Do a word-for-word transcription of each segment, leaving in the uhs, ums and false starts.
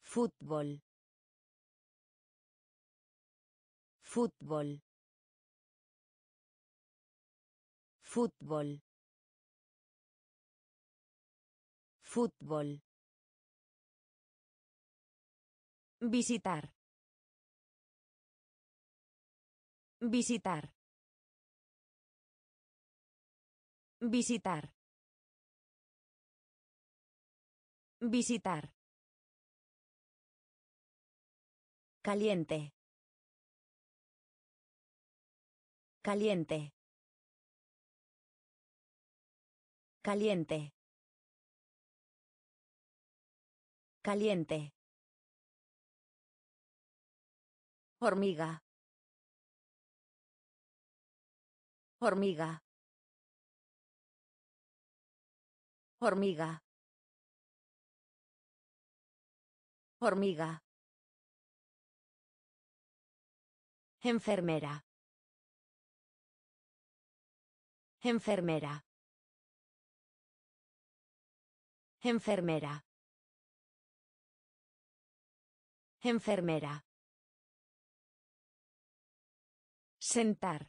Fútbol. Fútbol. Fútbol. Fútbol. Visitar. Visitar. Visitar. Visitar. Caliente. Caliente. Caliente. Caliente. Hormiga. Hormiga. Hormiga. Hormiga. Enfermera. Enfermera. Enfermera. Enfermera. Sentar.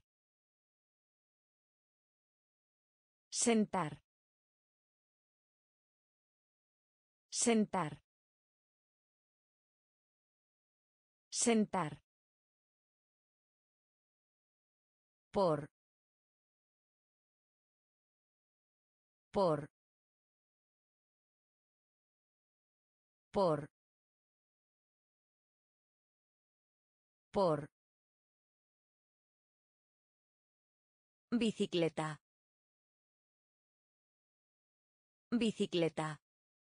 Sentar. Sentar. Sentar. Por. Por. Por. Por. Bicicleta. Bicicleta.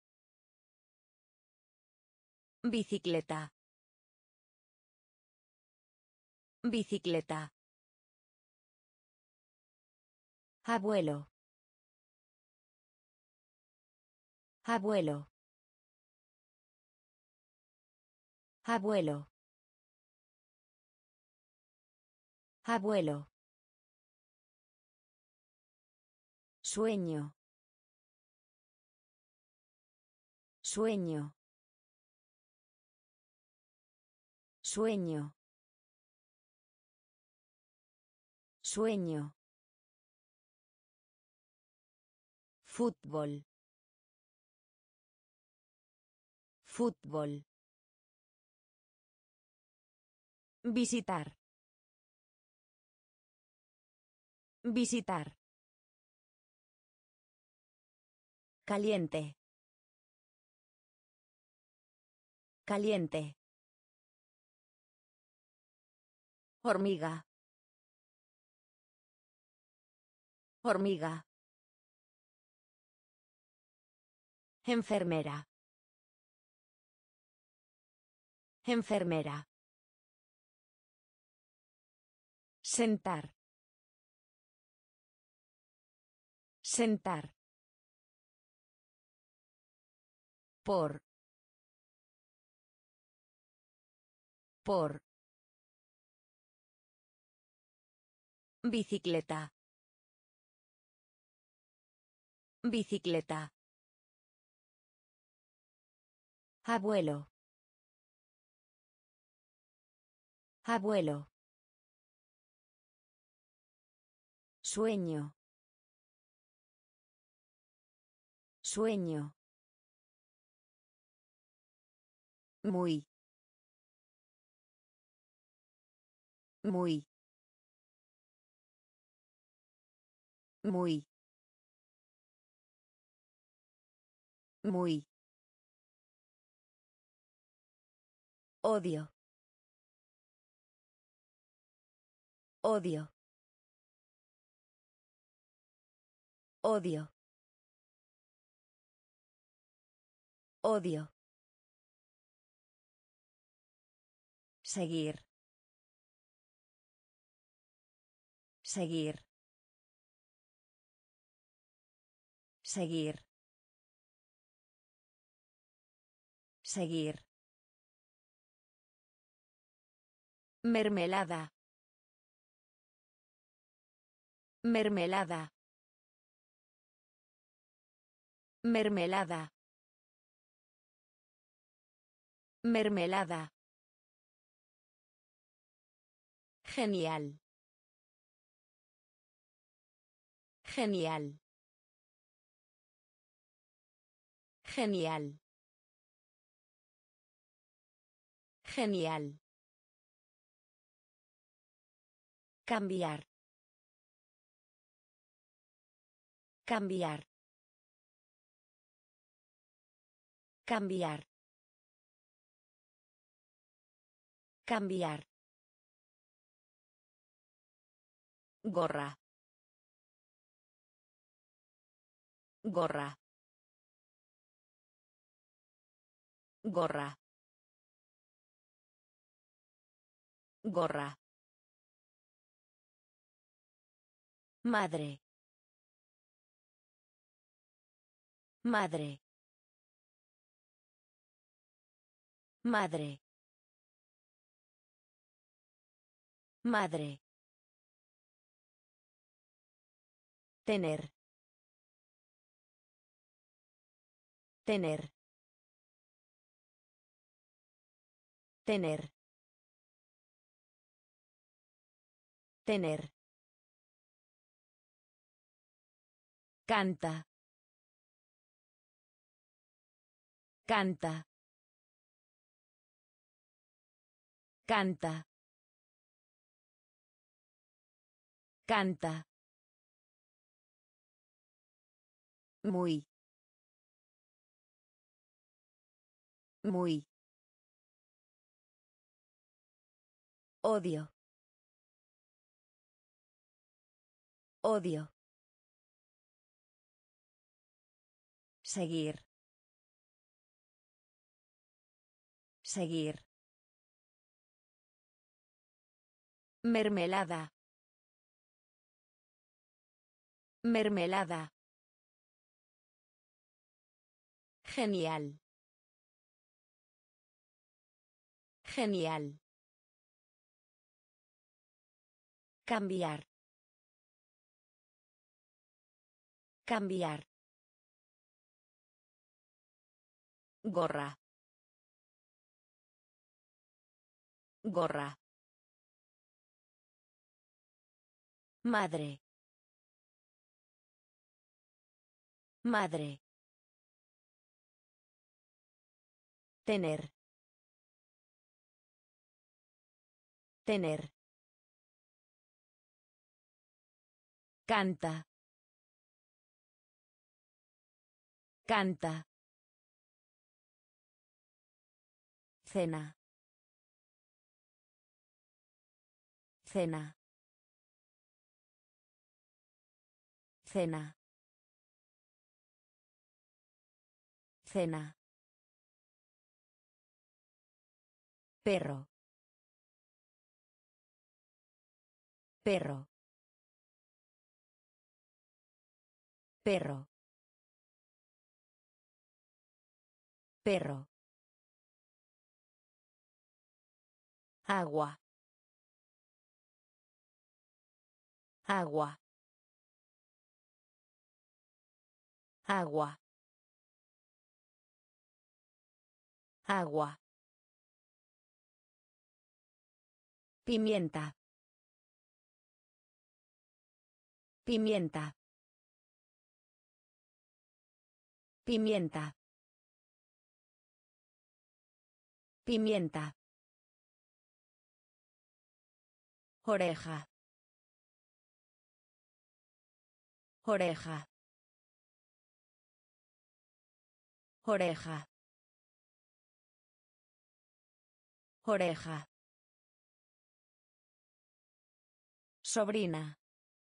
Bicicleta. Bicicleta. Abuelo. Abuelo. Abuelo. Abuelo. Sueño. Sueño. Sueño. Sueño. Fútbol. Fútbol. Visitar. Visitar. Caliente. Caliente. Hormiga. Hormiga. Enfermera. Enfermera. Sentar. Sentar. Por. Por. Bicicleta. Bicicleta. Abuelo. Abuelo. Sueño. Sueño. Muy. Muy. Muy. Muy. Odio. Odio. Odio. Odio. Seguir. Seguir. Seguir. Seguir. Mermelada. Mermelada. Mermelada. Mermelada. Genial. Genial. Genial. Genial. Cambiar. Cambiar. Cambiar. Cambiar. Gorra. Gorra. Gorra. Gorra. Madre. Madre. Madre. Madre. Tener. Tener. Tener. Tener. Canta. Canta. Canta. Canta. Muy. Muy. Odio. Odio. Seguir. Seguir. Mermelada. Mermelada. Genial. Genial. Cambiar. Cambiar. Gorra. Gorra. Madre. Madre. Tener. Tener. Canta. Canta. Cena. Cena. Cena. Cena. Perro. Perro. Perro. Perro. Agua. Agua. Agua. Agua. Pimienta. Pimienta. Pimienta. Pimienta. Oreja. Oreja. Oreja. Oreja. Sobrina.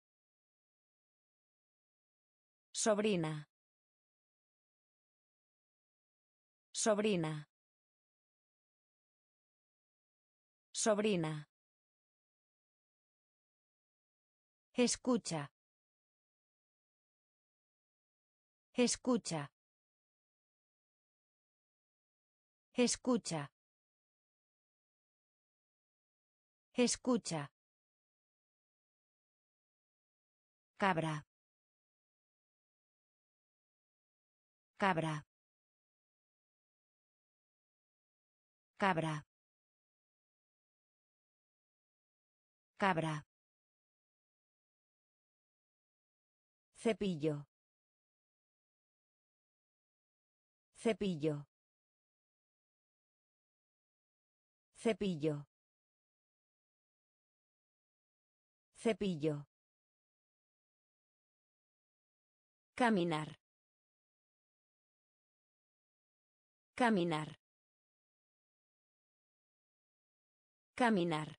Sobrina. Sobrina. Sobrina. Escucha. Escucha. Escucha. Escucha. Cabra. Cabra. Cabra. Cabra. Cepillo. Cepillo. Cepillo. Cepillo. Caminar. Caminar. Caminar.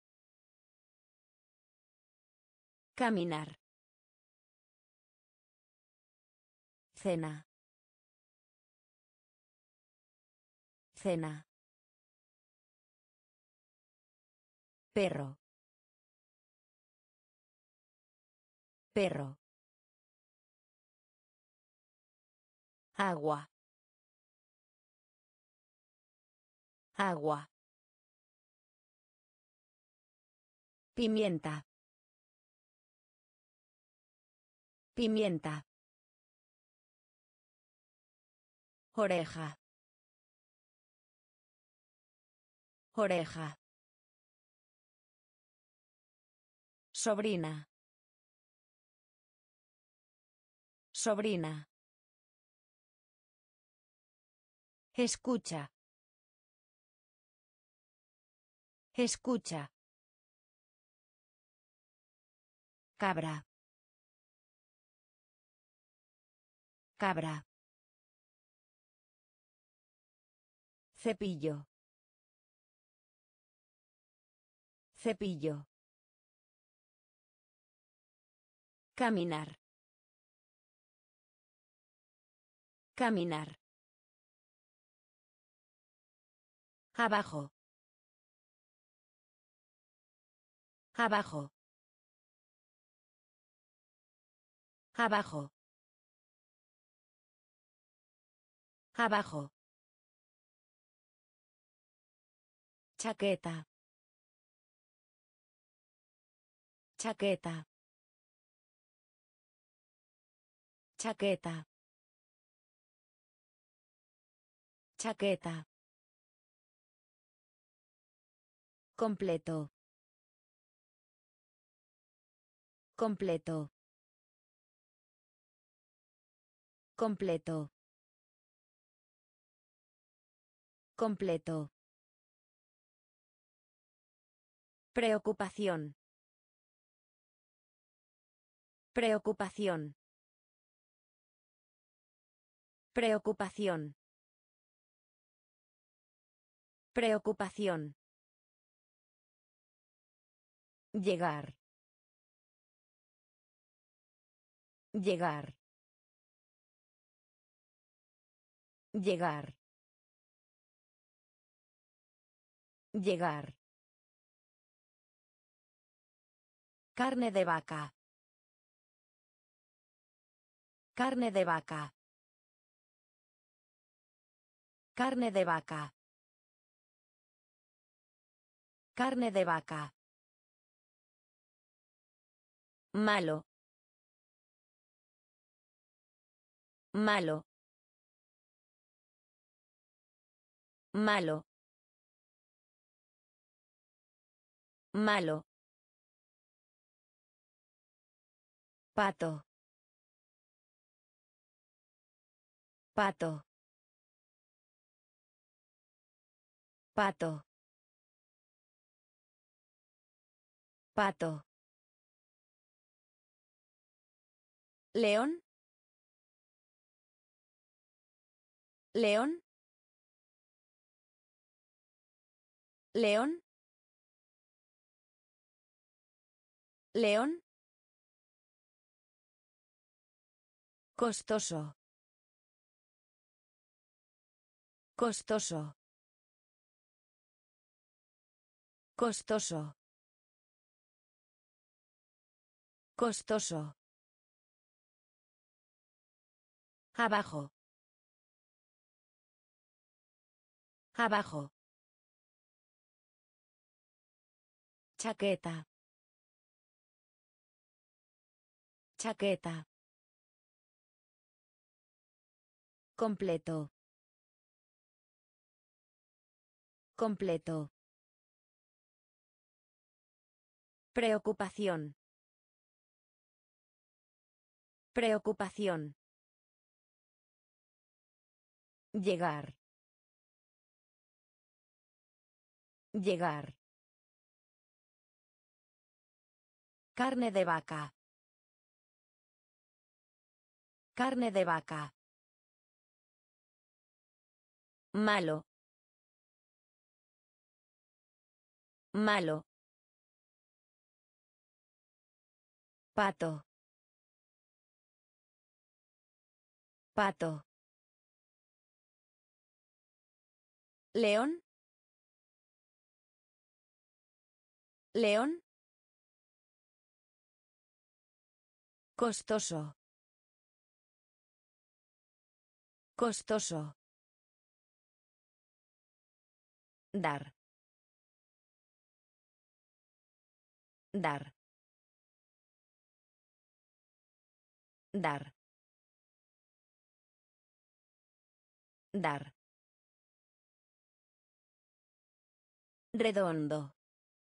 Caminar. Cena. Cena. Perro. Perro. Agua. Agua. Pimienta. Pimienta. Oreja. Oreja. Sobrina. Sobrina. Escucha. Escucha. Cabra. Cabra. Cepillo. Cepillo. Caminar. Caminar. Abajo. Abajo. Abajo. Abajo. Chaqueta. Chaqueta. Chaqueta. Chaqueta. Completo. Completo. Completo. Completo. Preocupación. Preocupación. Preocupación. Preocupación. Llegar. Llegar. Llegar. Llegar. Carne de vaca. Carne de vaca. Carne de vaca. Carne de vaca. Malo. Malo. Malo. Malo. Pato. Pato. Pato. Pato. León. León. León. León. Costoso. Costoso. Costoso. Costoso. Abajo. Abajo. Chaqueta. Chaqueta. Completo. Completo. Preocupación. Preocupación. Llegar. Llegar. Carne de vaca. Carne de vaca. Malo. Malo. Pato. Pato. León. León. Costoso. Costoso. Dar. Dar. Dar. Dar. Redondo.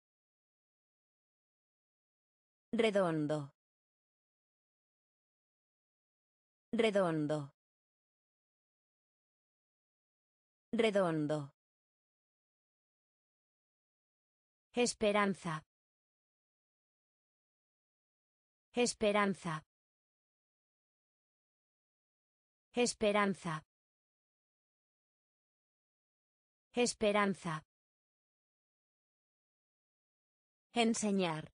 Redondo. Redondo. Redondo. Esperanza. Esperanza. Esperanza. Esperanza. Enseñar.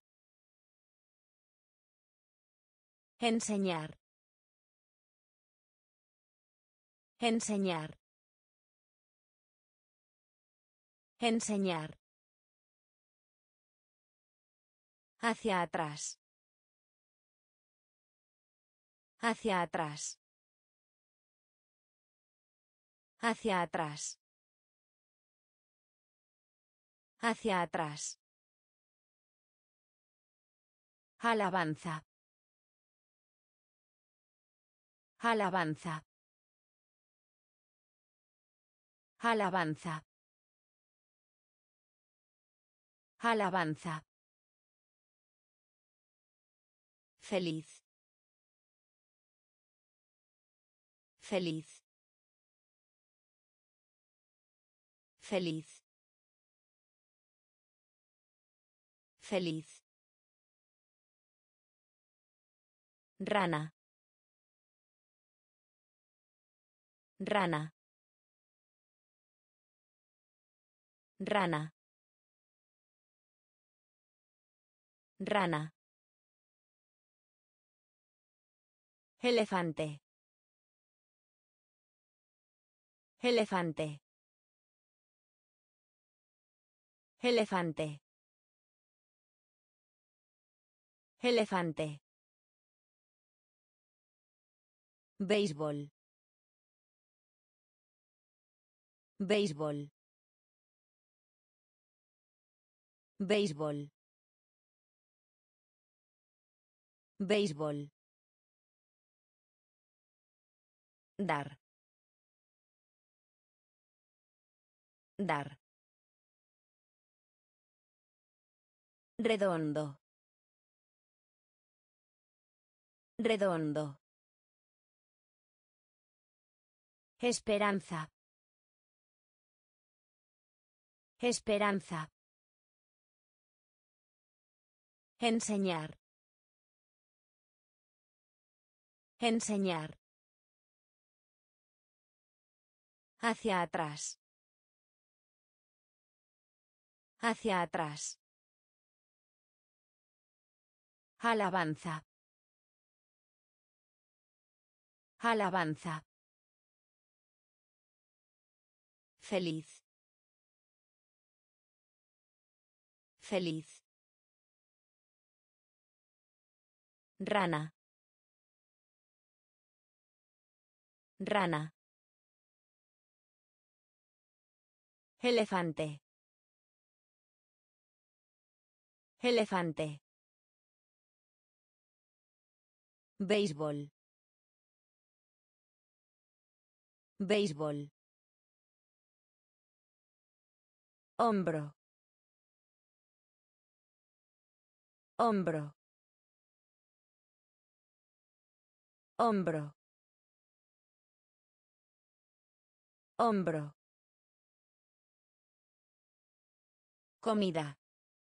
Enseñar. Enseñar. Enseñar. Hacia atrás. Hacia atrás. Hacia atrás. Hacia atrás. Alabanza. Alabanza. Alabanza. Alabanza. Feliz. Feliz. Feliz. Feliz. Rana. Rana. Rana. Rana. Elefante. Elefante. Elefante. Elefante. Béisbol. Béisbol. Béisbol. Béisbol. Dar. Dar. Redondo. Redondo. Esperanza. Esperanza. Enseñar. Enseñar. Hacia atrás. Hacia atrás. Alabanza. Alabanza. Feliz. Feliz. Rana. Rana. Elefante. Elefante. Béisbol. Béisbol. Hombro. Hombro. Hombro. Hombro. Comida.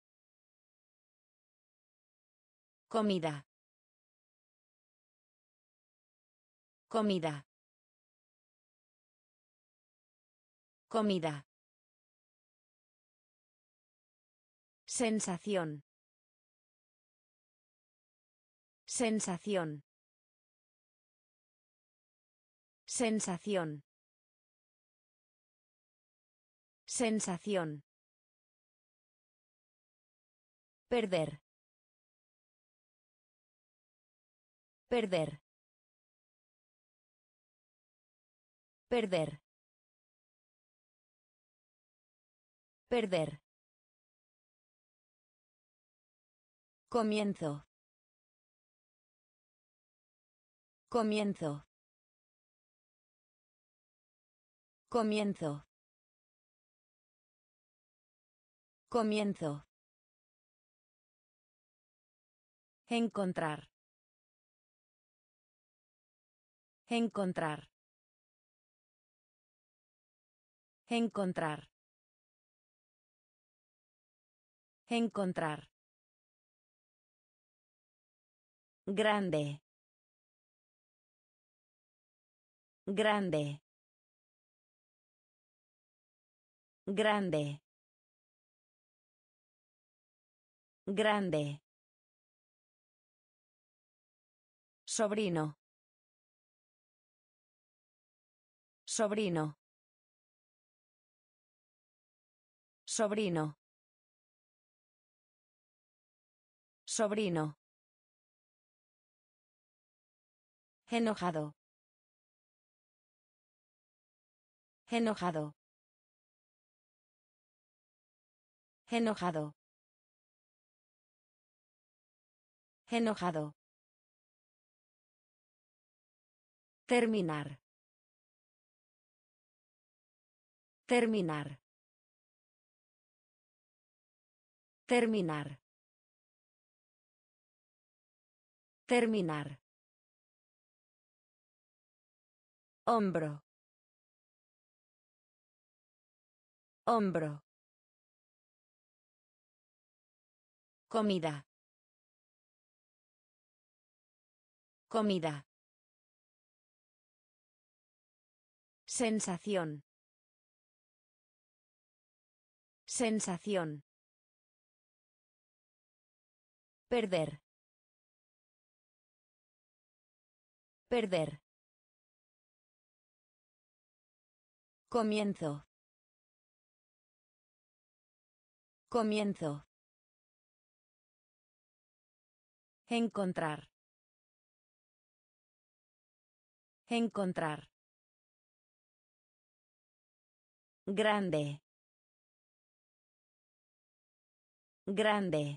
Comida. Comida. Comida. Sensación. Sensación. Sensación. Sensación. Perder. Perder. Perder. Perder. Comienzo. Comienzo. Comienzo. Comienzo. Encontrar. Encontrar. Encontrar. Encontrar. Grande. Grande. Grande. Grande. Sobrino. Sobrino. Sobrino. Sobrino. Enojado. Enojado. Enojado. Enojado. Terminar. Terminar. Terminar. Terminar. Hombro. Hombro. Comida. Comida. Sensación. Sensación. Perder. Perder. Comienzo. Comienzo. Encontrar. Encontrar. Grande. Grande.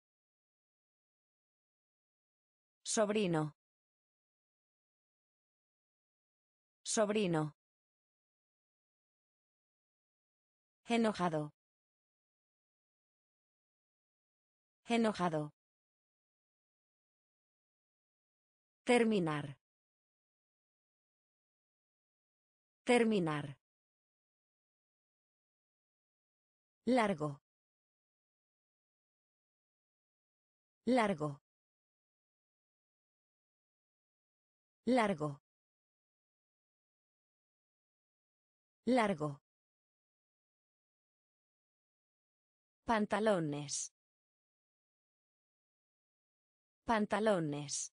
Sobrino. Sobrino. Enojado. Enojado. Terminar. Terminar. Largo. Largo. Largo. Largo. Pantalones. Pantalones.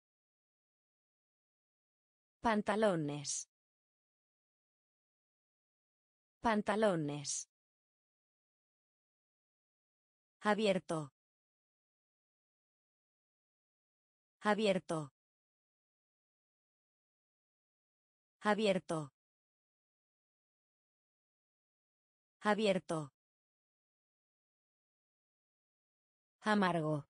Pantalones. Pantalones. Abierto. Abierto. Abierto. Abierto. Amargo.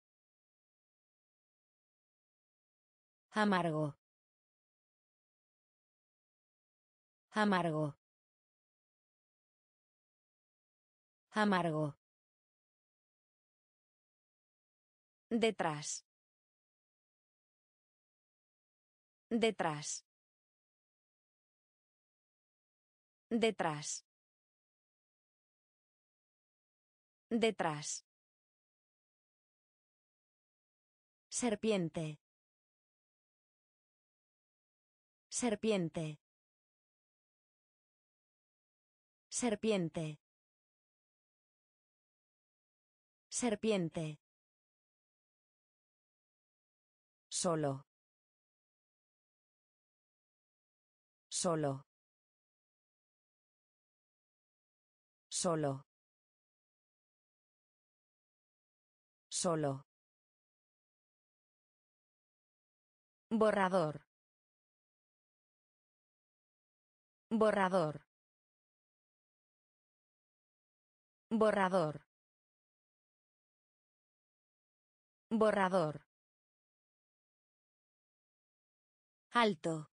Amargo. Amargo. Amargo. Detrás. Detrás. Detrás. Detrás. Serpiente. Serpiente. Serpiente. Serpiente. Solo. Solo. Solo. Solo. Borrador. Borrador. Borrador. Borrador. Alto.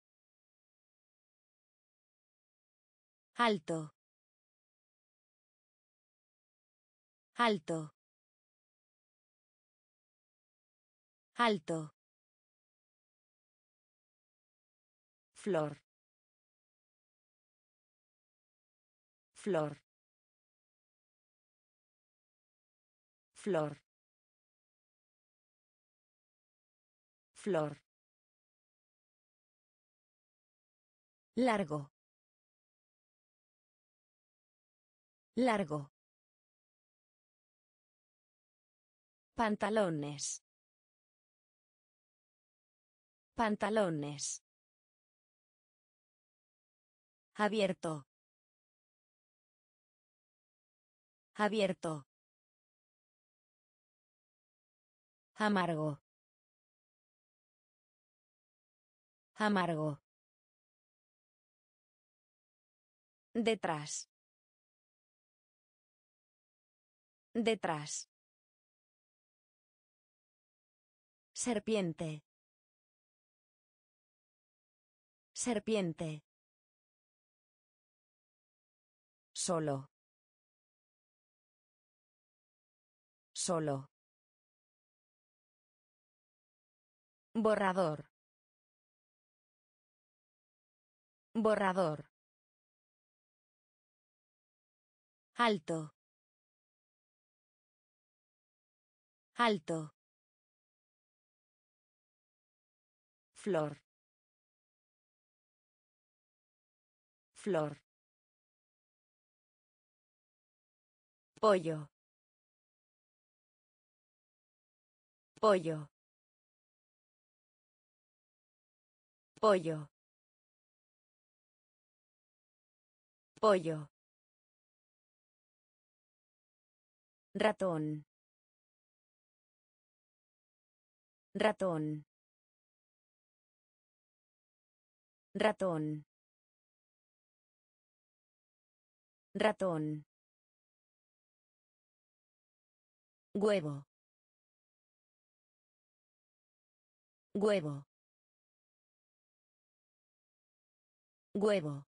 Alto. Alto. Alto. Flor. Flor. Flor. Flor. Largo. Largo. Pantalones. Pantalones. Abierto. Abierto. Amargo. Amargo. Detrás. Detrás. Serpiente. Serpiente. Solo. Solo. Borrador. Borrador. Alto. Alto. Flor. Flor. Pollo. Pollo. Pollo. Pollo. Ratón. Ratón. Ratón. Ratón. Huevo. Huevo. Huevo.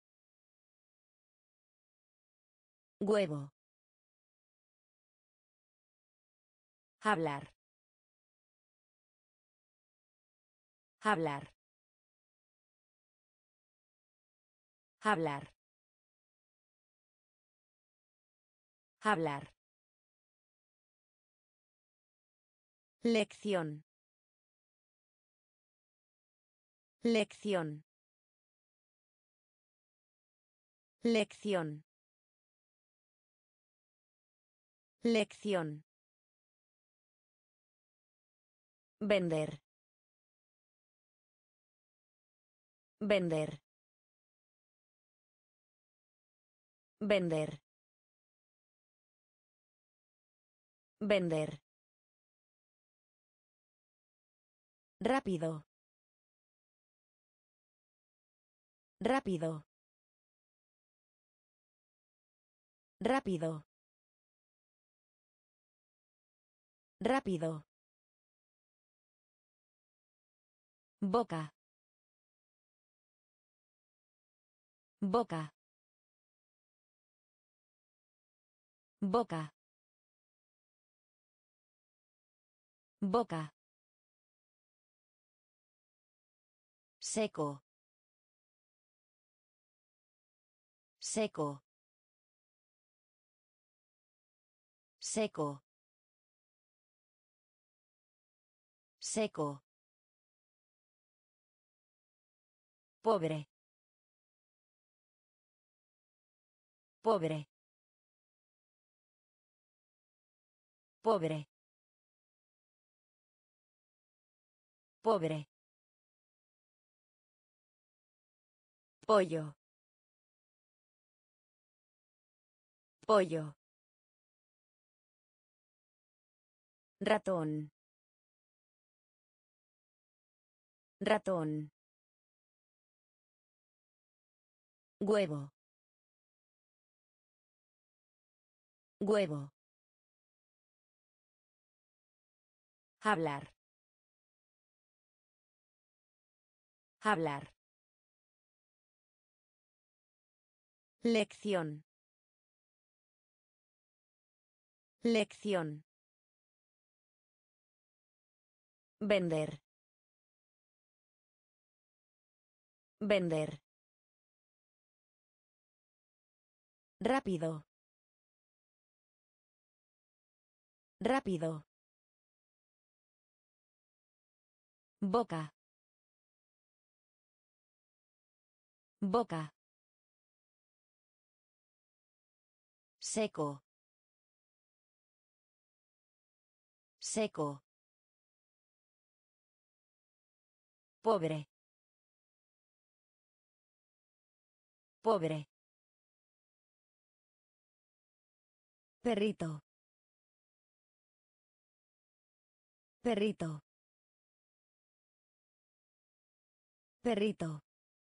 Huevo. Hablar. Hablar. Hablar. Hablar. Lección. Lección. Lección. Lección. Vender. Vender. Vender. Vender. Rápido. Rápido. Rápido. Rápido. Boca. Boca. Boca. Boca. Seco. Seco. Seco. Seco. Pobre. Pobre. Pobre. Pobre. Pollo. Pollo. Ratón. Ratón. Huevo. Huevo. Hablar. Hablar. Lección. Lección. Vender. Vender. Rápido. Rápido. Boca. Boca. Seco. Seco. Pobre. Pobre. Perrito. Perrito. Perrito.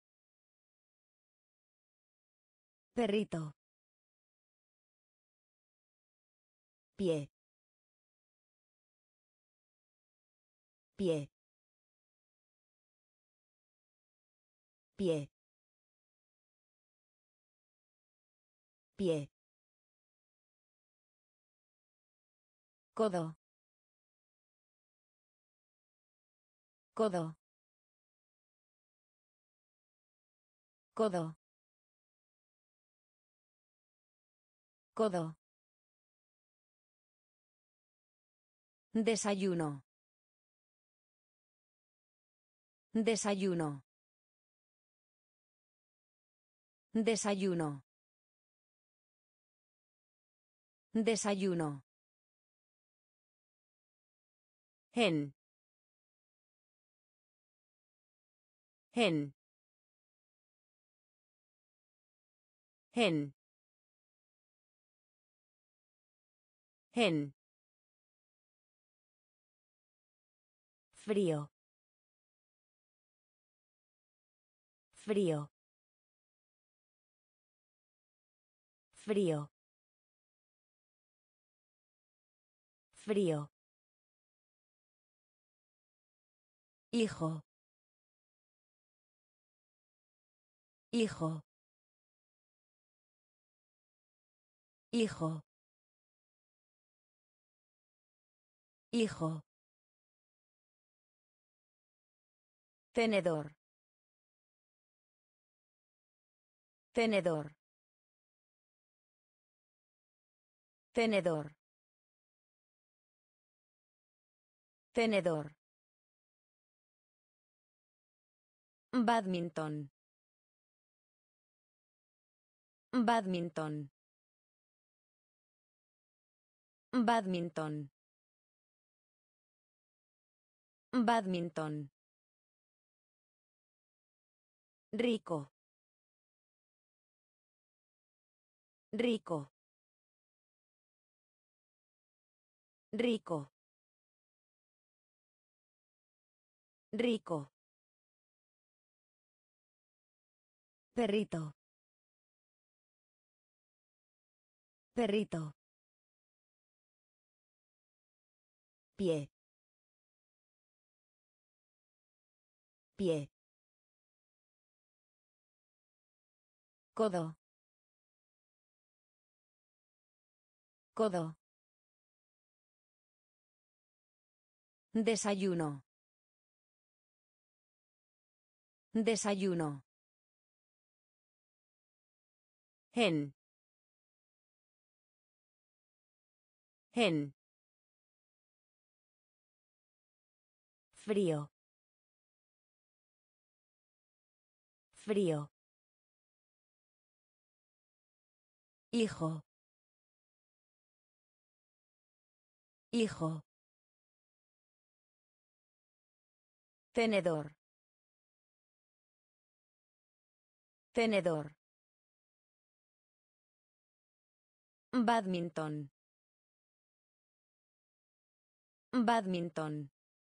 Perrito. Pie. Pie. Pie. Pie. Codo. Codo. Codo. Codo. Desayuno. Desayuno. Desayuno. Desayuno. Gen. Gen. Gen. Gen. Frío. Frío. Frío. Frío. Hijo. Hijo. Hijo. Hijo. Tenedor. Tenedor. Tenedor. Tenedor. Badminton. Badminton. Badminton. Badminton. Rico. Rico. Rico. Rico. Perrito. Perrito. Pie. Pie. Codo. Codo. Desayuno. Desayuno. En. En. Frío. Frío. Hijo. Hijo. Tenedor. Tenedor. Badminton. Badminton.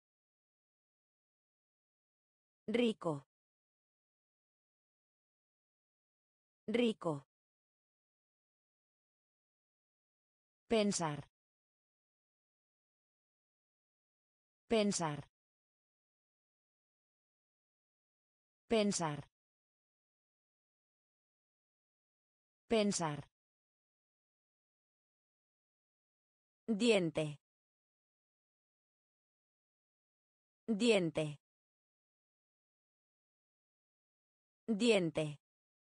Rico. Rico. Pensar. Pensar. Pensar. Pensar. Diente. Diente. Diente.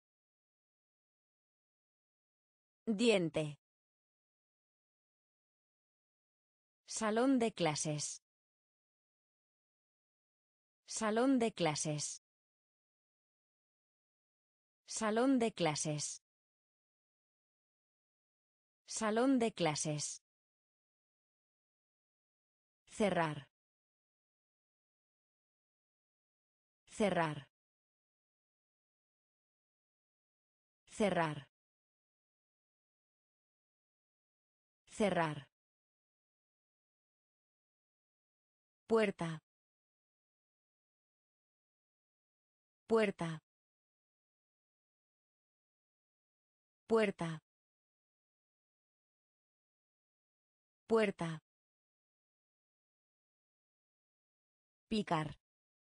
Diente. Salón de clases. Salón de clases. Salón de clases. Salón de clases. Cerrar. Cerrar. Cerrar. Cerrar. Puerta. Puerta. Puerta. Puerta. Picar.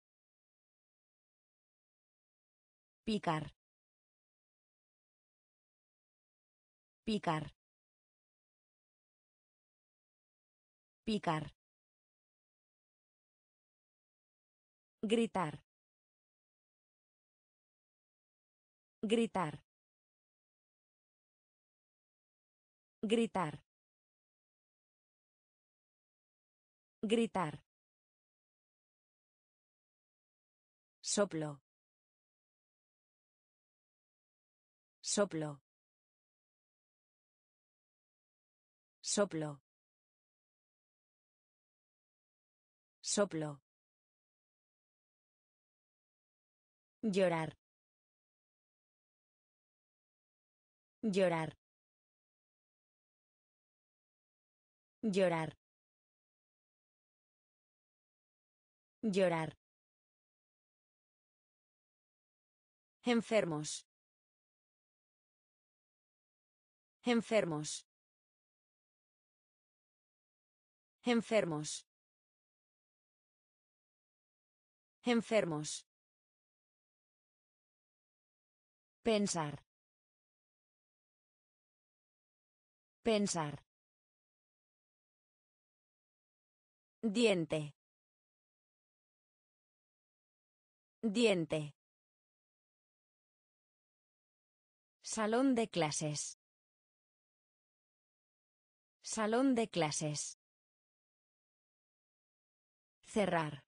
Picar. Picar. Picar. Gritar. Gritar. Gritar. Gritar. Soplo. Soplo. Soplo. Soplo. Llorar. Llorar. Llorar. Llorar. Enfermos. Enfermos. Enfermos. Enfermos. Pensar. Pensar. Diente. Diente. Salón de clases. Salón de clases. Cerrar.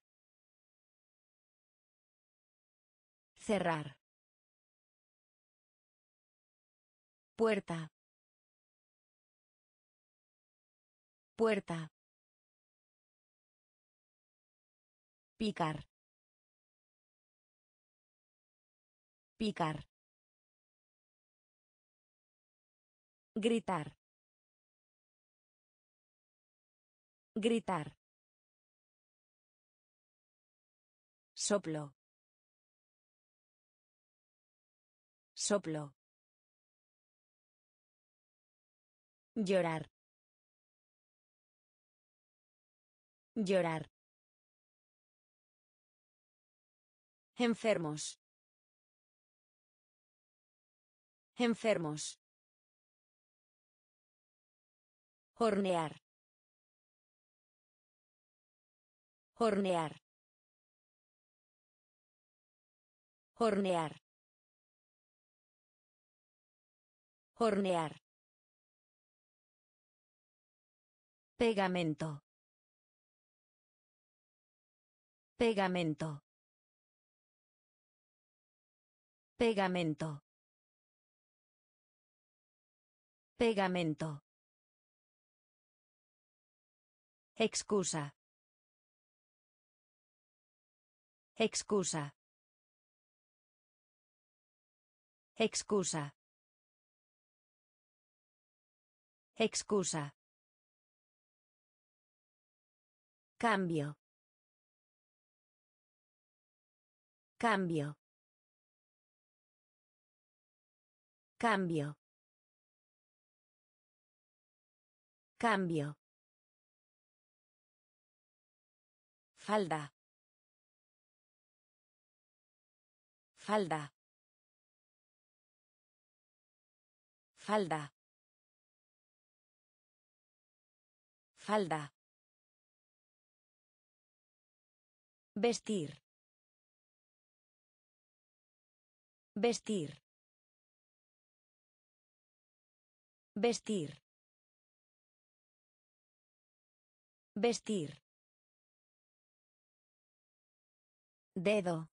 Cerrar. Puerta. Puerta. Picar. Picar. Gritar. Gritar. Soplo. Soplo. Llorar. Llorar. Enfermos. Enfermos. Hornear. Hornear. Hornear. Hornear. Pegamento. Pegamento. Pegamento. Pegamento. Excusa. Excusa. Excusa. Excusa. Cambio. Cambio. Cambio. Cambio. Falda. Falda. Falda. Falda. Vestir. Vestir. Vestir. Vestir. Dedo.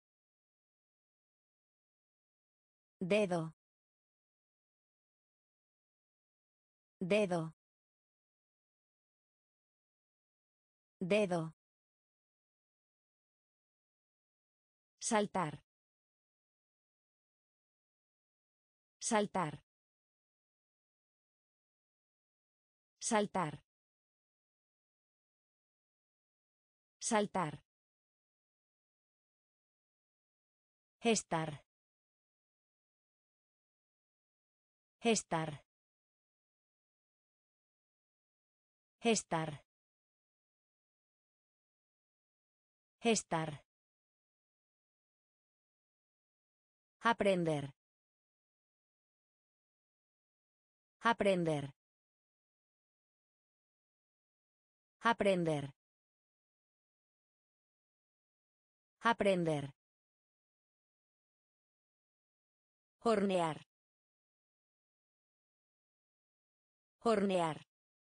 Dedo. Dedo. Dedo. Saltar. Saltar. Saltar. Saltar. Estar. Estar. Estar. Estar. Aprender. Aprender. Aprender. Aprender. Hornear. Hornear.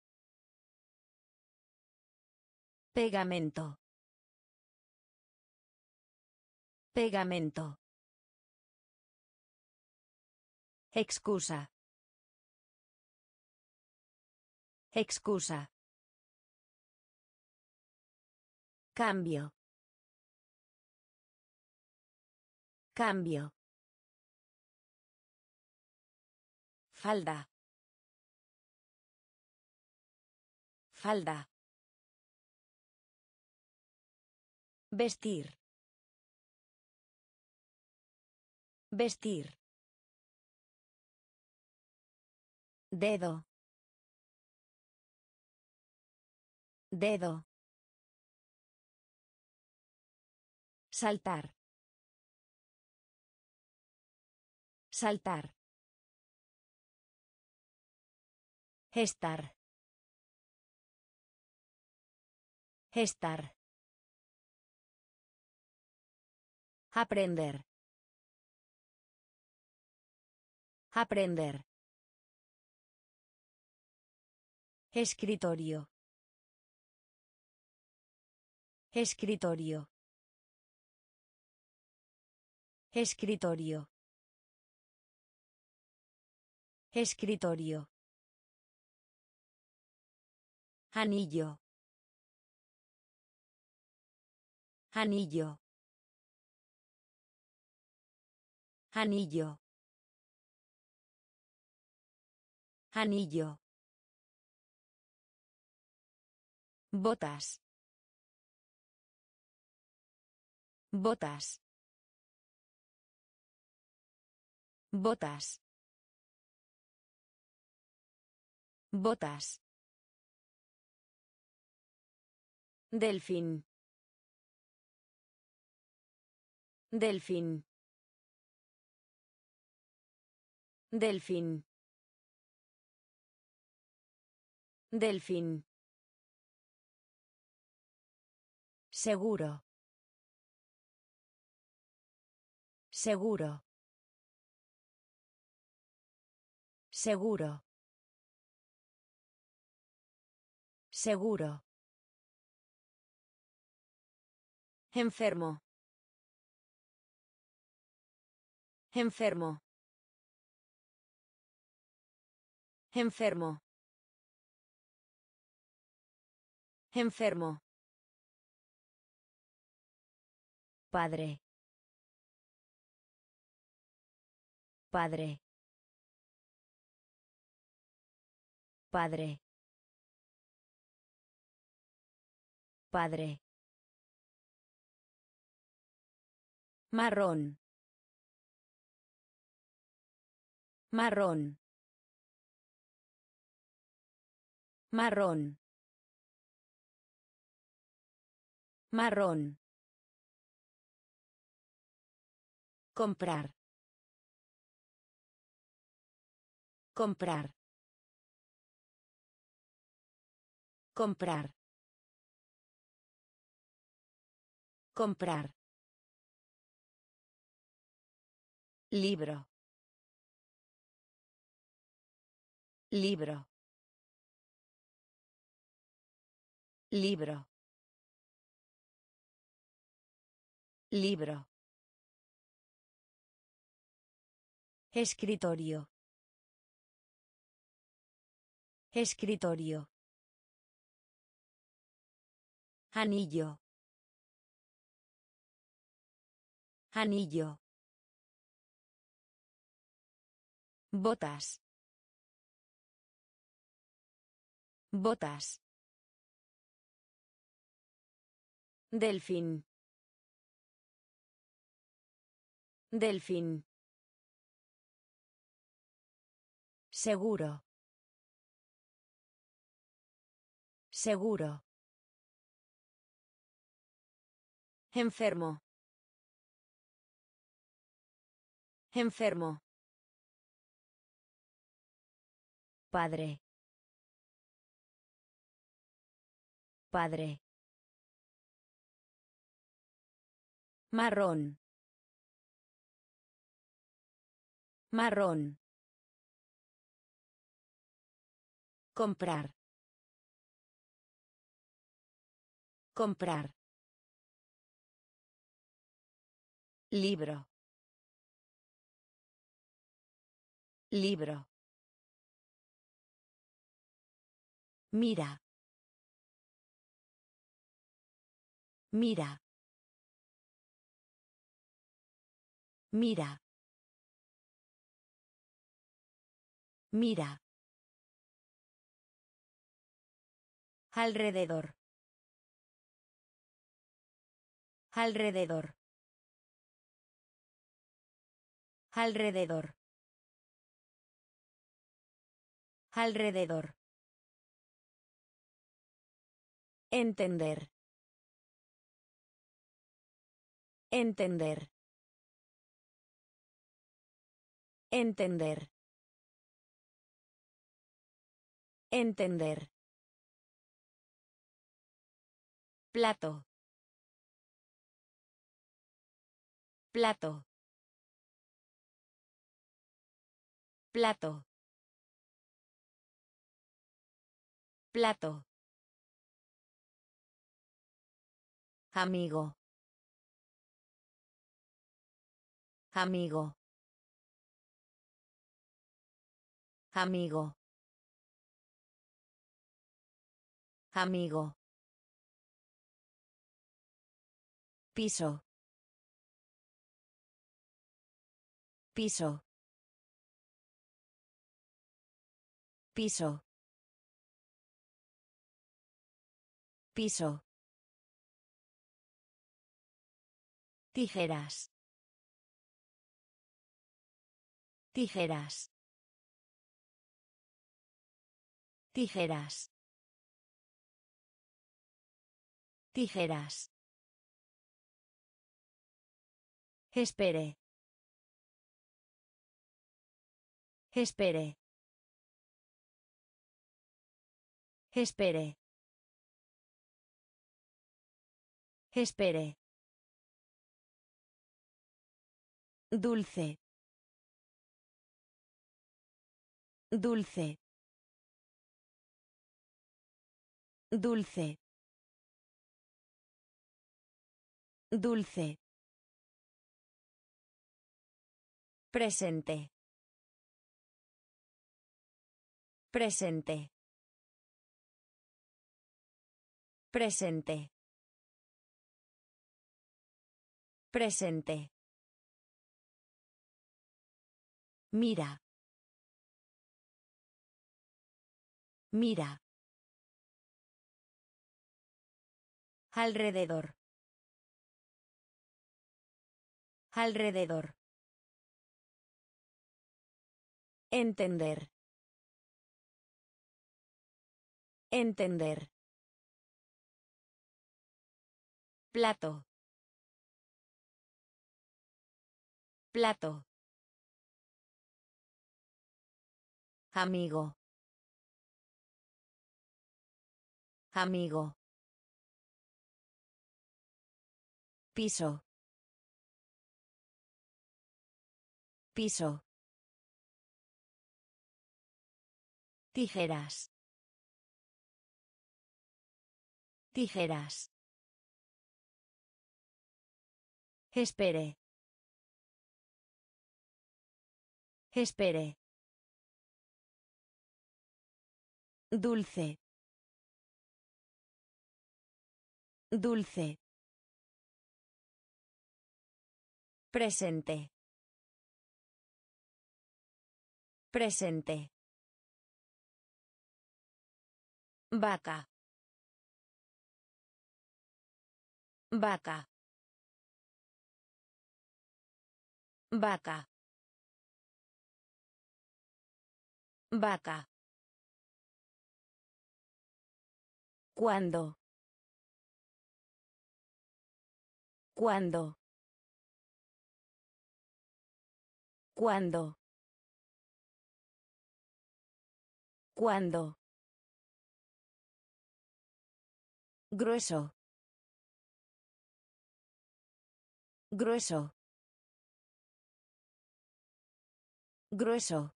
Pegamento. Pegamento. Excusa. Excusa. Cambio. Cambio. Falda. Falda. Vestir. Vestir. Dedo. Dedo. Saltar. Saltar. Estar. Estar. Aprender. Aprender. Escritorio. Escritorio. Escritorio. Escritorio. Anillo. Anillo. Anillo. Anillo. Botas. Botas. Botas. Botas. Delfín. Delfín. Delfín. Delfín. Seguro. Seguro. Seguro. Seguro. Enfermo. Enfermo. Enfermo. Enfermo. Padre. Padre. Padre. Padre. Marrón. Marrón. Marrón. Marrón. Comprar. Comprar. Comprar. Comprar. Libro. Libro. Libro. Libro. Escritorio. Escritorio. Anillo. Anillo. Botas. Botas. Delfín. Delfín. Seguro. Seguro. Enfermo. Enfermo. Padre. Padre. Marrón. Marrón. Comprar. Comprar. Libro. Libro. Mira. Mira. Mira. Mira. Alrededor. Alrededor. Alrededor. Alrededor. Entender. Entender. Entender. Entender. Plato. Plato. Plato. Plato. Amigo. Amigo. Amigo. Amigo. Piso. Piso. Piso. Piso. Tijeras. Tijeras. Tijeras. Tijeras. Espere. Espere. Espere. Espere. Dulce. Dulce. Dulce. Dulce. Presente. Presente. Presente. Presente. Mira. Mira. Alrededor. Alrededor. Entender. Entender. Plato. Plato. Amigo. Amigo. Piso. Piso. Tijeras. Tijeras. Espere. Espere. Dulce. Dulce. Presente. Presente. Vaca. Vaca. Vaca. Vaca. ¿Cuándo? ¿Cuándo? ¿Cuándo? ¿Cuándo? Grueso. Grueso. Grueso.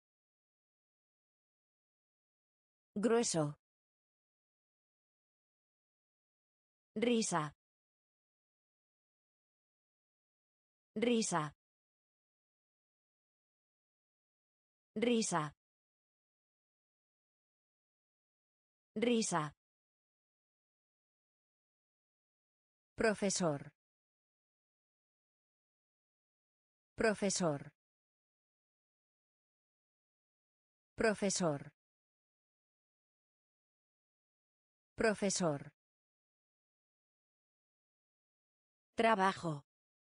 Grueso. Risa. Risa. Risa. Risa. Profesor. Profesor. Profesor. Profesor. Trabajo.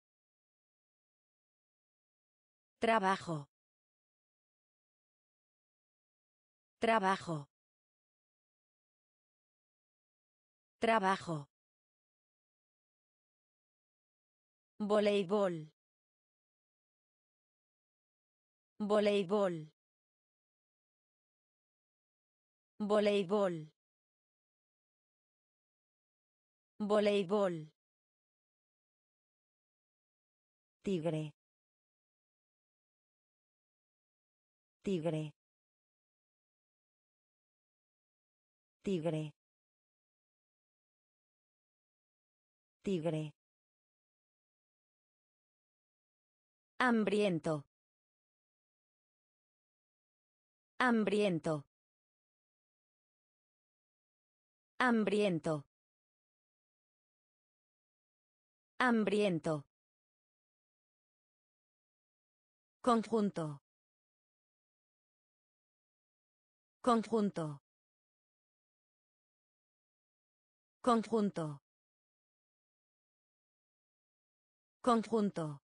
Trabajo. Trabajo. Trabajo. Voleibol. Voleibol. Voleibol. Voleibol. Tigre. Tigre. Tigre. Tigre. Hambriento. Hambriento. Hambriento. Hambriento. Conjunto. Conjunto. Conjunto. Conjunto.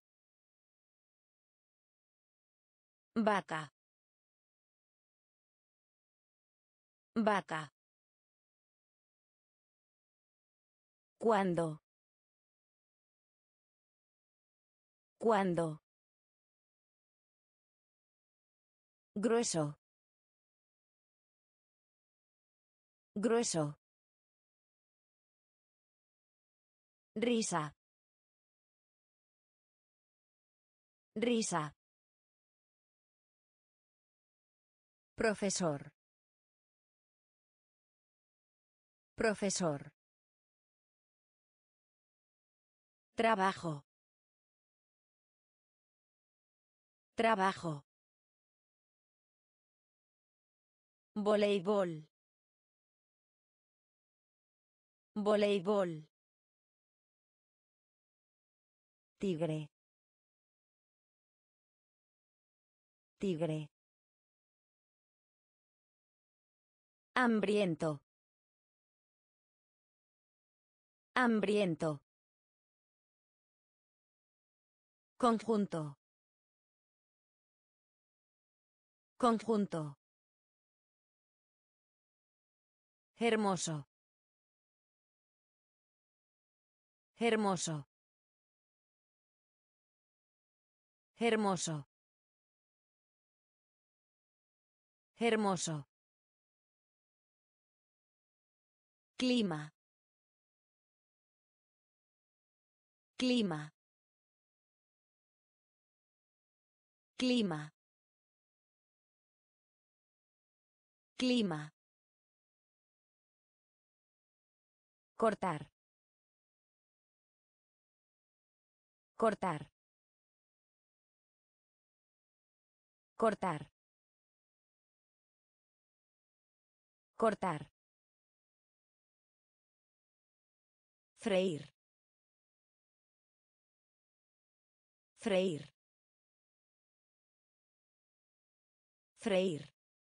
Vaca. Vaca. ¿Cuándo? ¿Cuándo? Grueso. Grueso. Risa. Risa. Profesor. Profesor. Trabajo. Trabajo. Voleibol. Voleibol. Tigre. Tigre. Hambriento. Hambriento. Conjunto. Conjunto. Hermoso. Hermoso. Hermoso. Hermoso. Clima. Clima. Clima. Clima. Cortar. Cortar. Cortar. Cortar. Freír. Freír. Freír.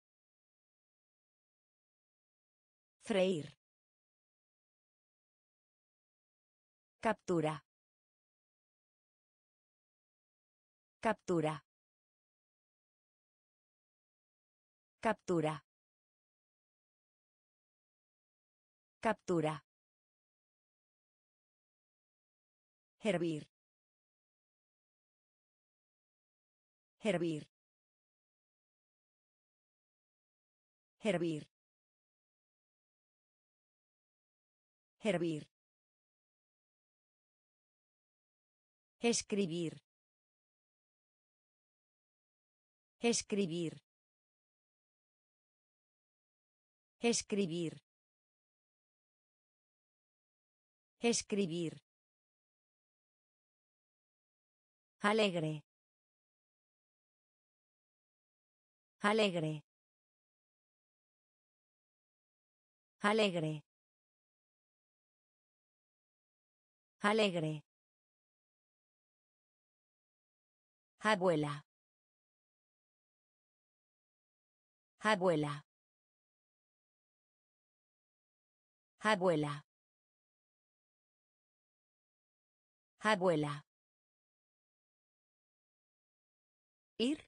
Freír. Captura. Captura. Captura. Captura. Hervir. Hervir. Hervir. Hervir. Escribir. Escribir. Escribir. Escribir. Alegre. Alegre. Alegre. Alegre. Abuela. Abuela. Abuela. Abuela. Ir.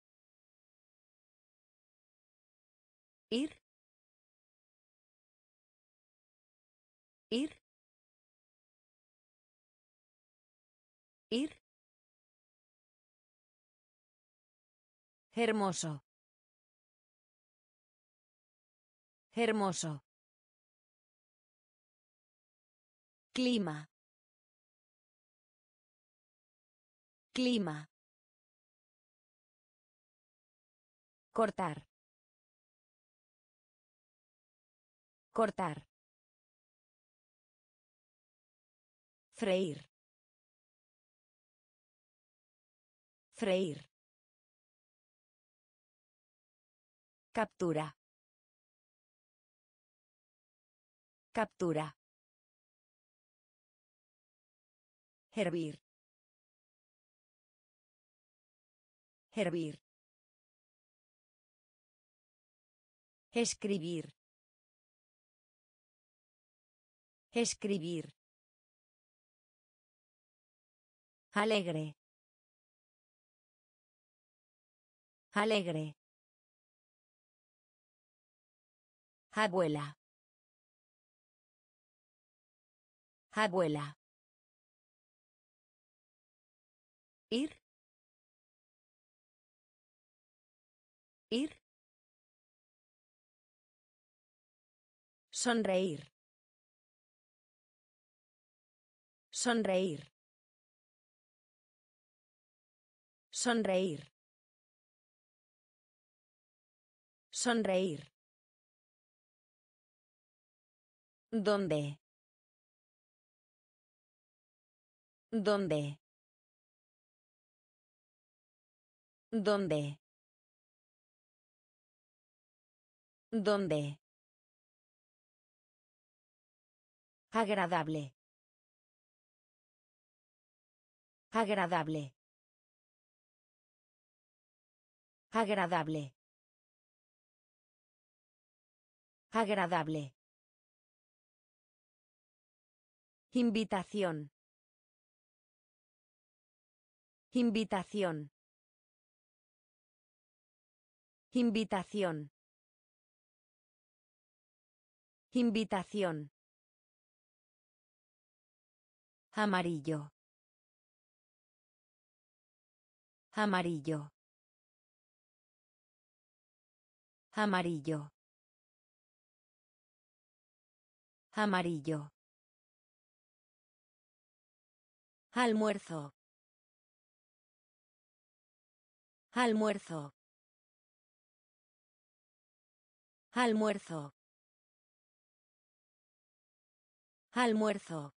Ir. Ir. Ir. Hermoso. Hermoso. Clima. Clima. Cortar. Cortar. Freír. Freír. Captura. Captura. Hervir. Hervir. Escribir. Escribir. Alegre. Alegre. Abuela. Abuela. Ir. Ir. Sonreír. Sonreír. Sonreír. Sonreír. ¿Dónde? ¿Dónde? ¿Dónde? ¿Dónde? Agradable. Agradable. Agradable. Agradable. Invitación. Invitación. Invitación. Invitación. Amarillo. Amarillo. Amarillo. Amarillo. Almuerzo. Almuerzo. Almuerzo. Almuerzo.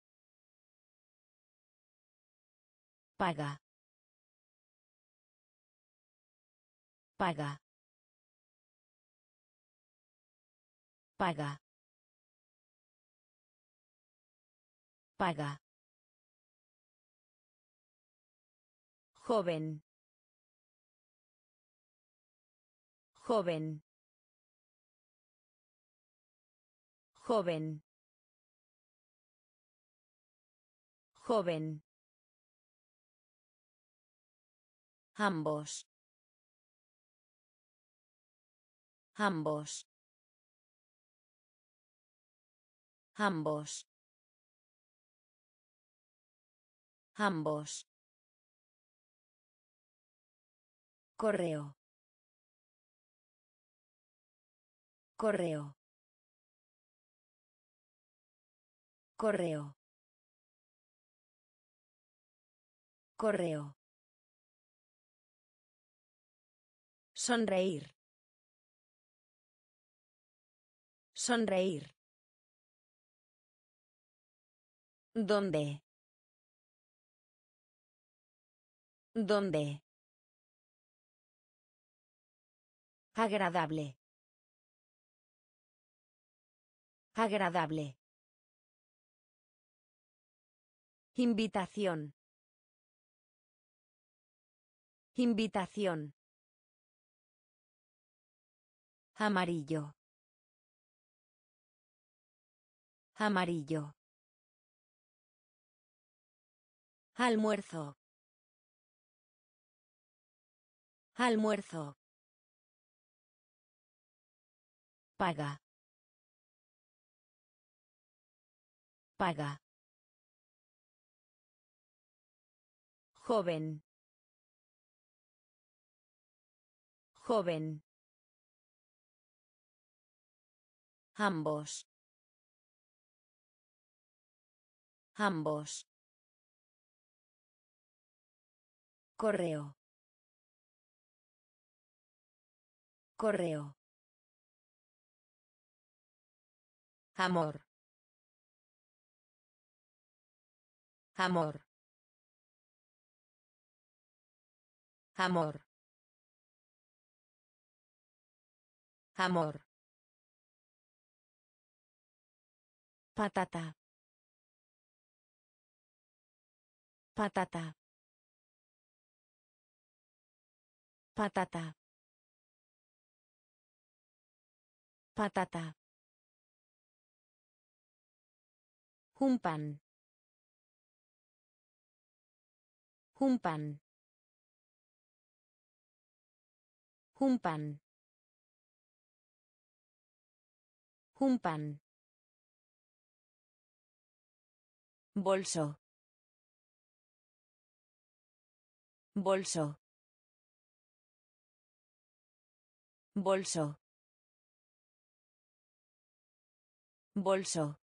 Paga. Paga. Paga. Paga. Joven. Joven. Joven. Joven. Ambos. Ambos. Ambos. Ambos. Correo. Correo. Correo. Correo. Sonreír. Sonreír. ¿Dónde? ¿Dónde? Agradable. Agradable. Invitación. Invitación. Amarillo. Amarillo. Almuerzo. Almuerzo. Paga. Paga. Joven. Joven. Ambos. Ambos. Correo. Correo. Amor. Amor. Amor. Amor. Patata. Patata. Patata. Patata. Un pan. Un pan. Un pan. Un pan. Bolso. Bolso. Bolso. Bolso.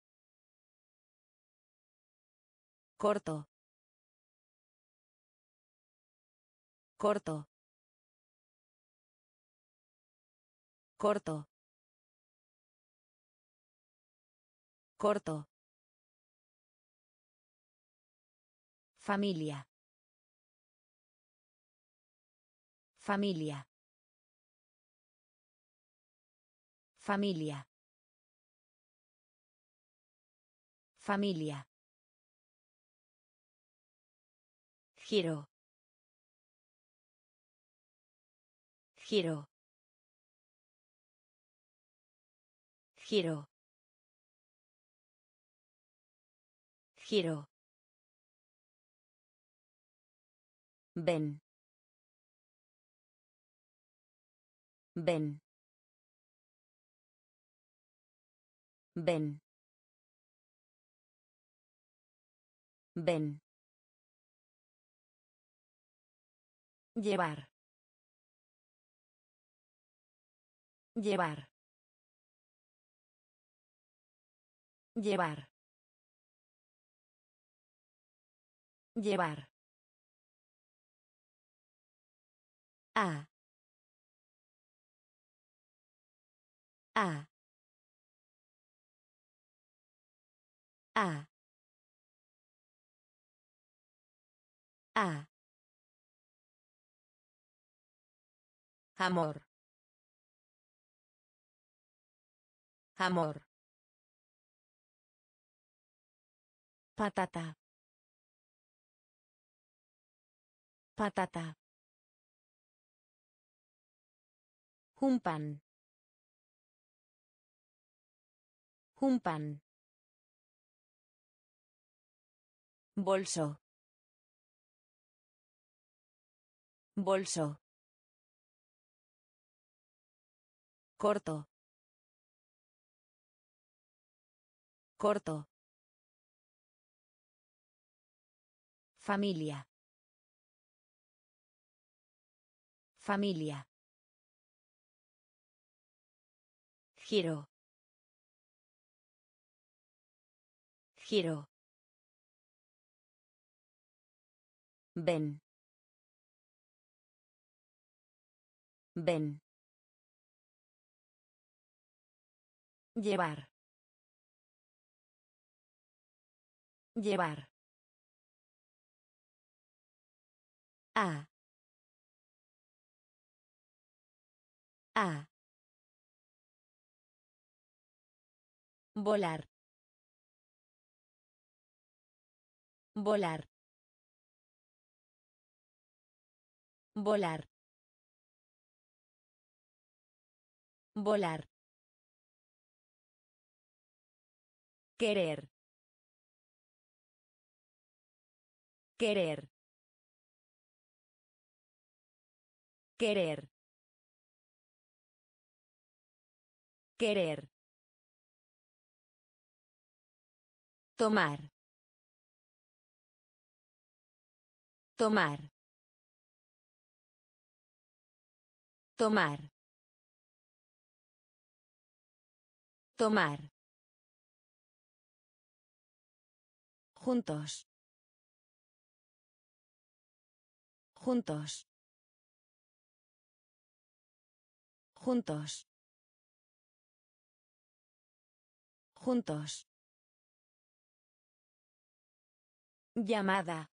Corto. Corto. Corto. Corto. Familia. Familia. Familia. Familia. Giro. Giro. Giro. Giro. Ven. Ven. Ven. Ven. Llevar. Llevar. Llevar. Llevar. A. A. A. A. Amor. Amor. Patata. Patata. Un pan. Un pan. Bolso. Bolso. Corto. Corto. Familia. Familia. Giro. Giro. Ven. Ven. Llevar. Llevar. A. A. Volar. Volar. Volar. Volar. Querer. Querer. Querer. Querer. Tomar. Tomar. Tomar. Tomar. Juntos. Juntos. Juntos. Juntos. Llamada.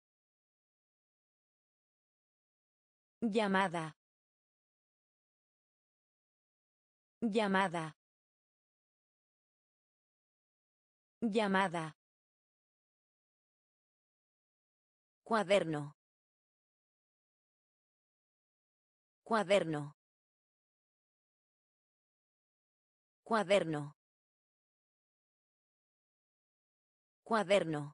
Llamada. Llamada. Llamada. Cuaderno. Cuaderno. Cuaderno. Cuaderno.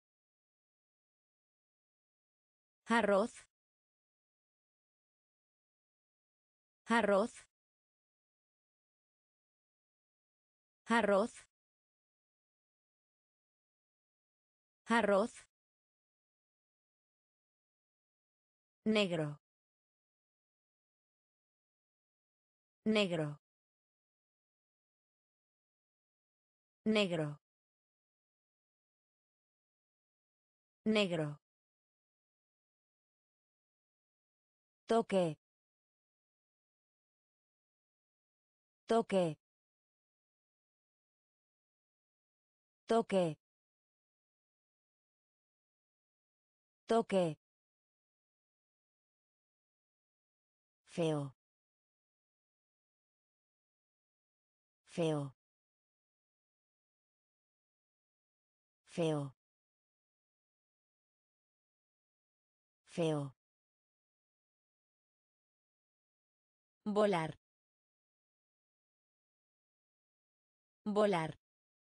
Arroz. Arroz. Arroz. Arroz. Negro. Negro. Negro. Negro. Toque. Toque. Toque. Toque. Feo. Feo. Feo. Feo. Volar. Volar.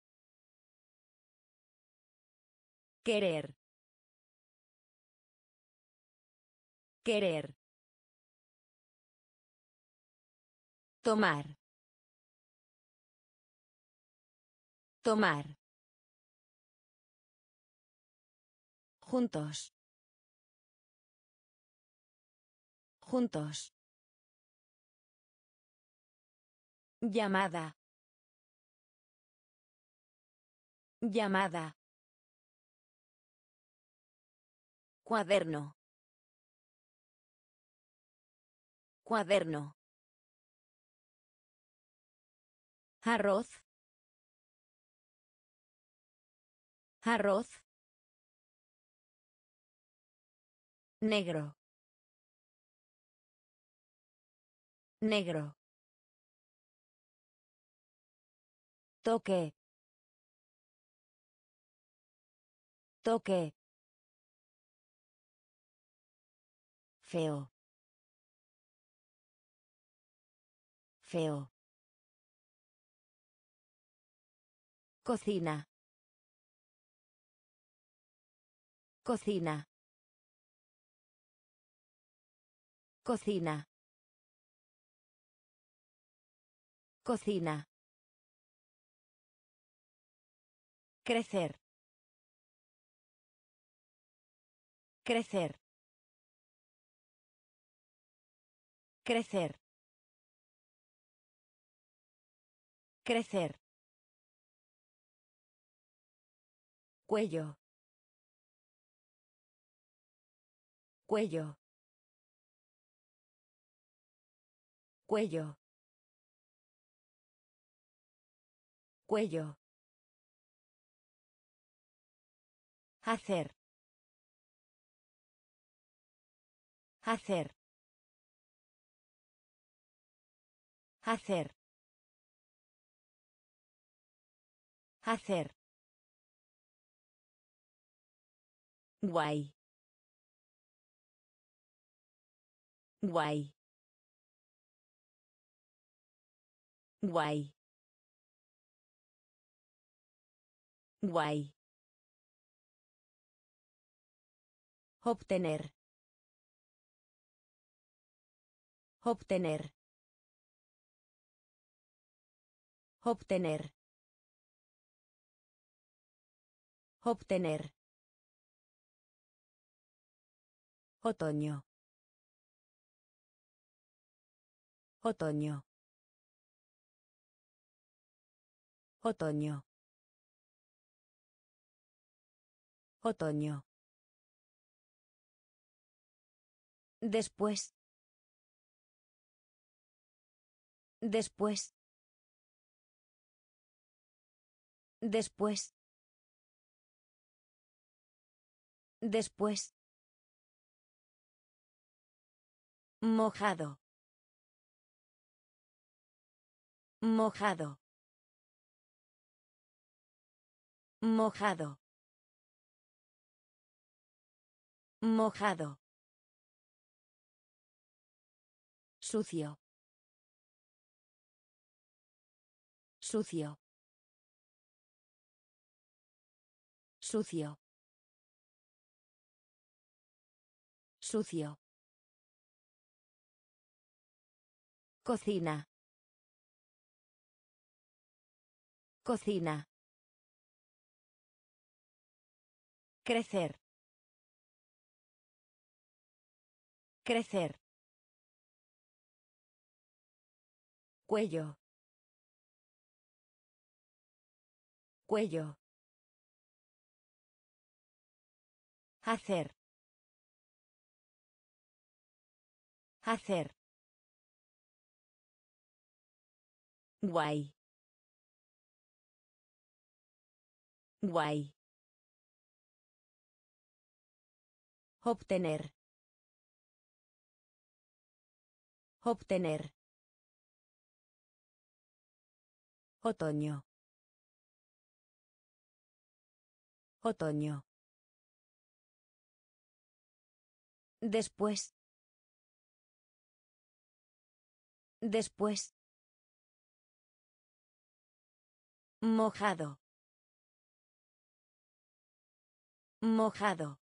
Querer. Querer. Tomar. Tomar. Juntos. Juntos. Llamada. Llamada. Cuaderno. Cuaderno. Arroz. Arroz. Negro. Negro. Toque. Toque. Feo. Feo. Cocina. Cocina. Cocina. Cocina. Crecer. Crecer. Crecer. Crecer. Cuello. Cuello. Cuello. Cuello. Hacer. Hacer. Hacer. Hacer. Guay. Guay. Guay. Guay. Obtener. Obtener. Obtener. Obtener. Otoño. Otoño. Otoño. Otoño. Después. Después. Después. Después. Mojado. Mojado. Mojado. Mojado. Sucio. Sucio. Sucio. Sucio. Cocina. Cocina. Crecer. Crecer. Cuello. Cuello. Hacer. Hacer. Guay. Guay. Obtener. Obtener. Otoño. Otoño. Después. Después. Mojado. Mojado.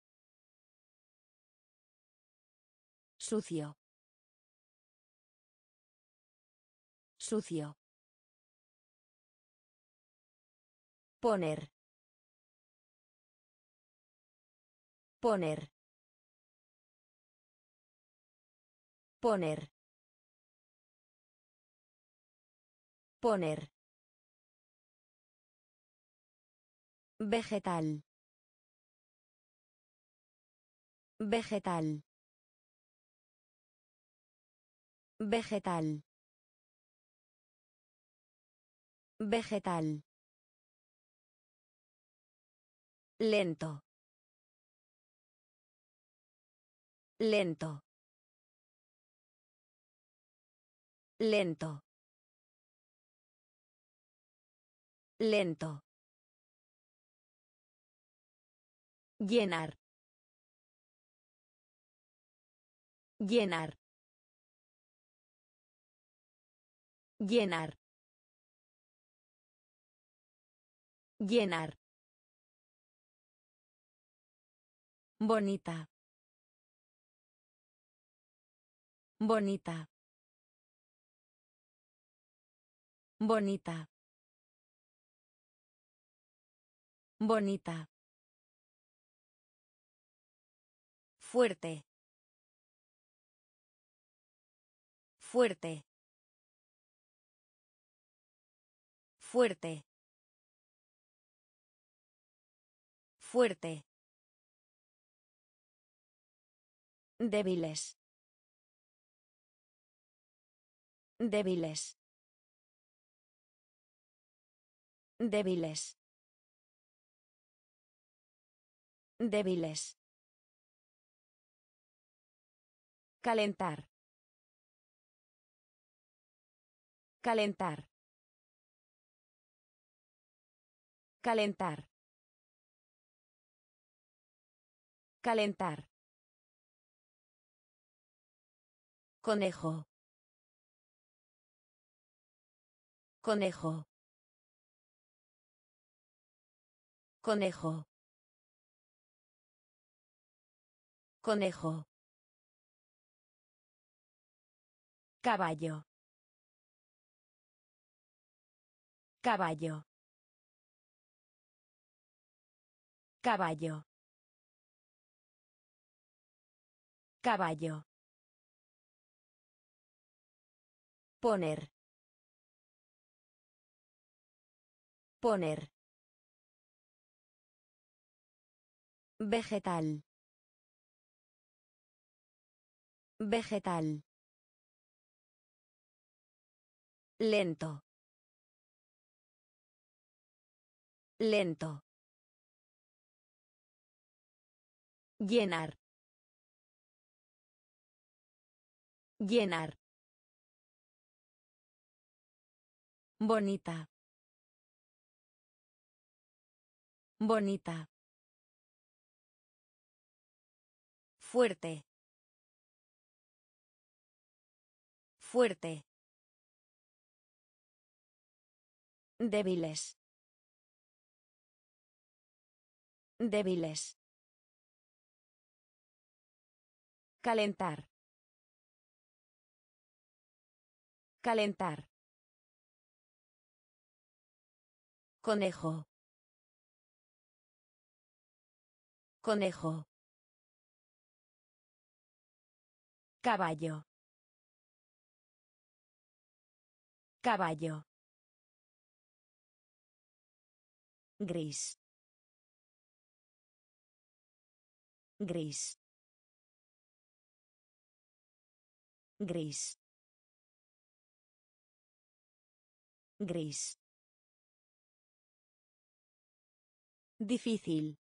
Sucio. Sucio. Poner. Poner. Poner. Poner. Vegetal. Vegetal. Vegetal. Vegetal. Lento. Lento. Lento. Lento. Llenar. Llenar. Llenar. Llenar. Bonita. Bonita. Bonita. Bonita. Fuerte. Fuerte. Fuerte. Fuerte. Débiles. Débiles. Débiles. Débiles. Calentar. Calentar. Calentar. Calentar. Conejo. Conejo. Conejo. Conejo. Caballo. Caballo. Caballo. Caballo. Poner. Poner. Vegetal. Vegetal. Lento. Lento. Llenar. Llenar. Bonita. Bonita. Fuerte. Fuerte. Débiles. Débiles. Calentar. Calentar. Conejo. Conejo. Caballo. Caballo. Gris. Gris. Gris. Gris. Difícil.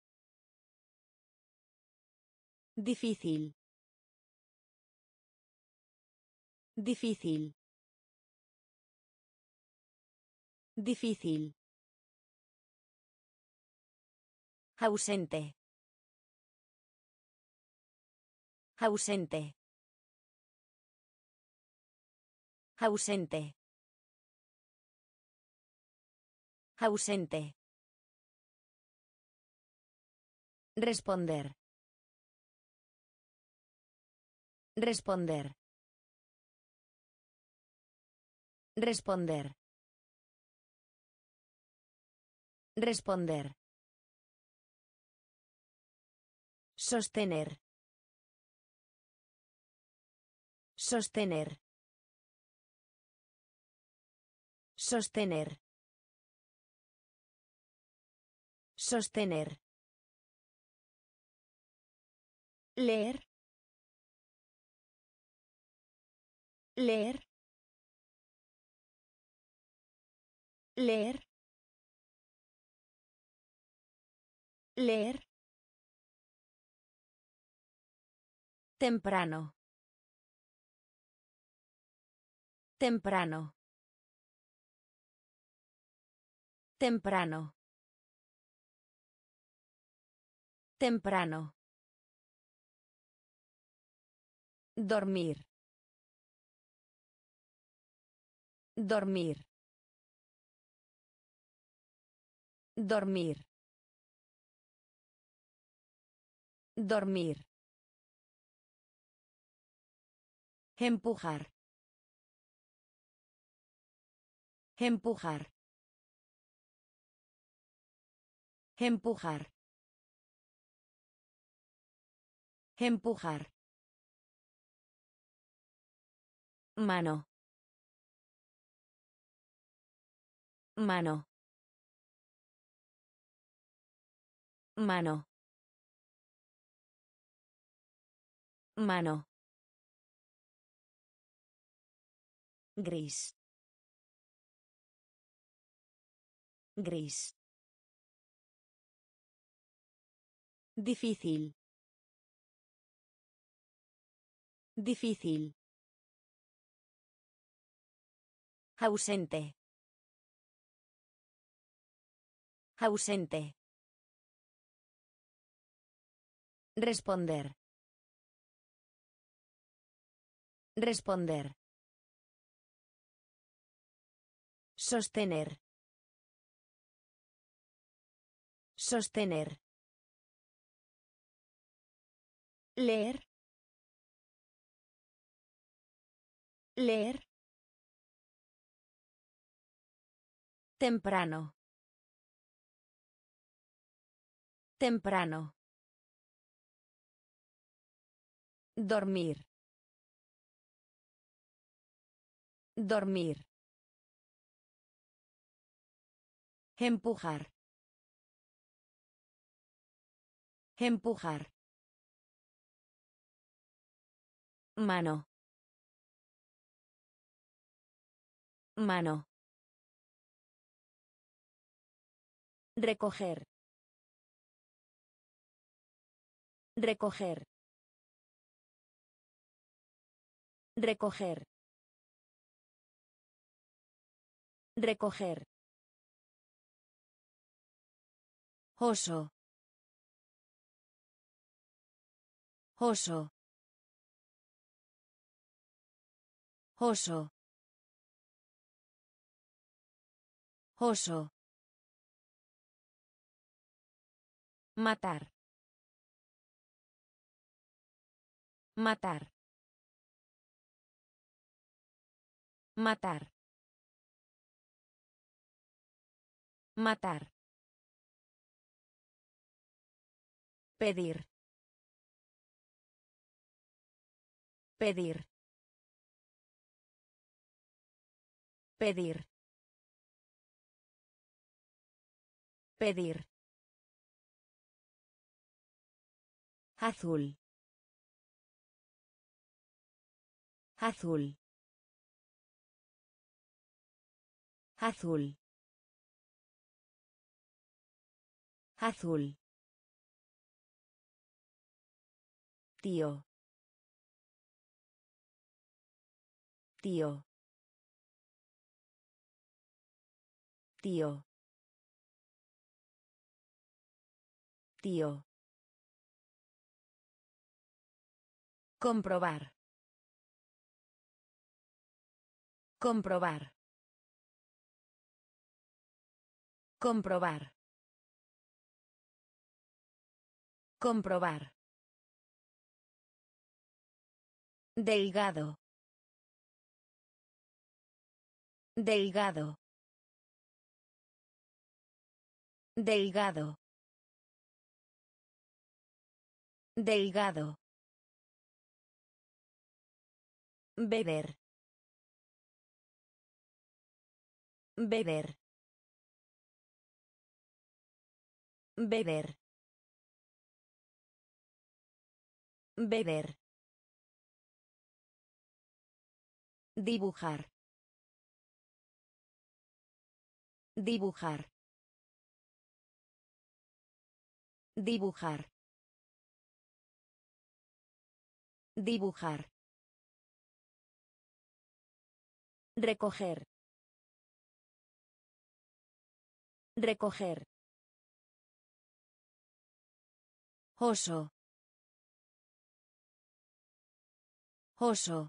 Difícil. Difícil. Difícil. Ausente. Ausente. Ausente. Ausente. Responder. Responder. Responder. Responder. Sostener. Sostener. Sostener. Sostener. Leer. Leer. Leer. Leer. Temprano. Temprano. Temprano. Temprano. Dormir. Dormir. Dormir. Dormir. Empujar. Empujar. Empujar. Empujar. Mano. Mano. Mano. Mano. Gris. Gris. Difícil. Difícil. Ausente. Ausente. Responder. Responder. Sostener. Sostener. Leer. Leer. Temprano. Temprano. Dormir. Dormir. Empujar. Empujar. Mano. Mano. Recoger. Recoger. Recoger. Recoger. Oso. Oso. Oso. Oso. Matar. Matar. Matar. Matar. Pedir. Pedir. Pedir. Pedir. Azul. Azul. Azul. Azul. Tío. Tío. Tío. Tío. Comprobar. Comprobar. Comprobar. Comprobar. Delgado. Delgado. Delgado. Delgado. Beber. Beber. Beber. Beber. Dibujar. Dibujar. Dibujar. Dibujar. Recoger. Recoger. Oso. Oso.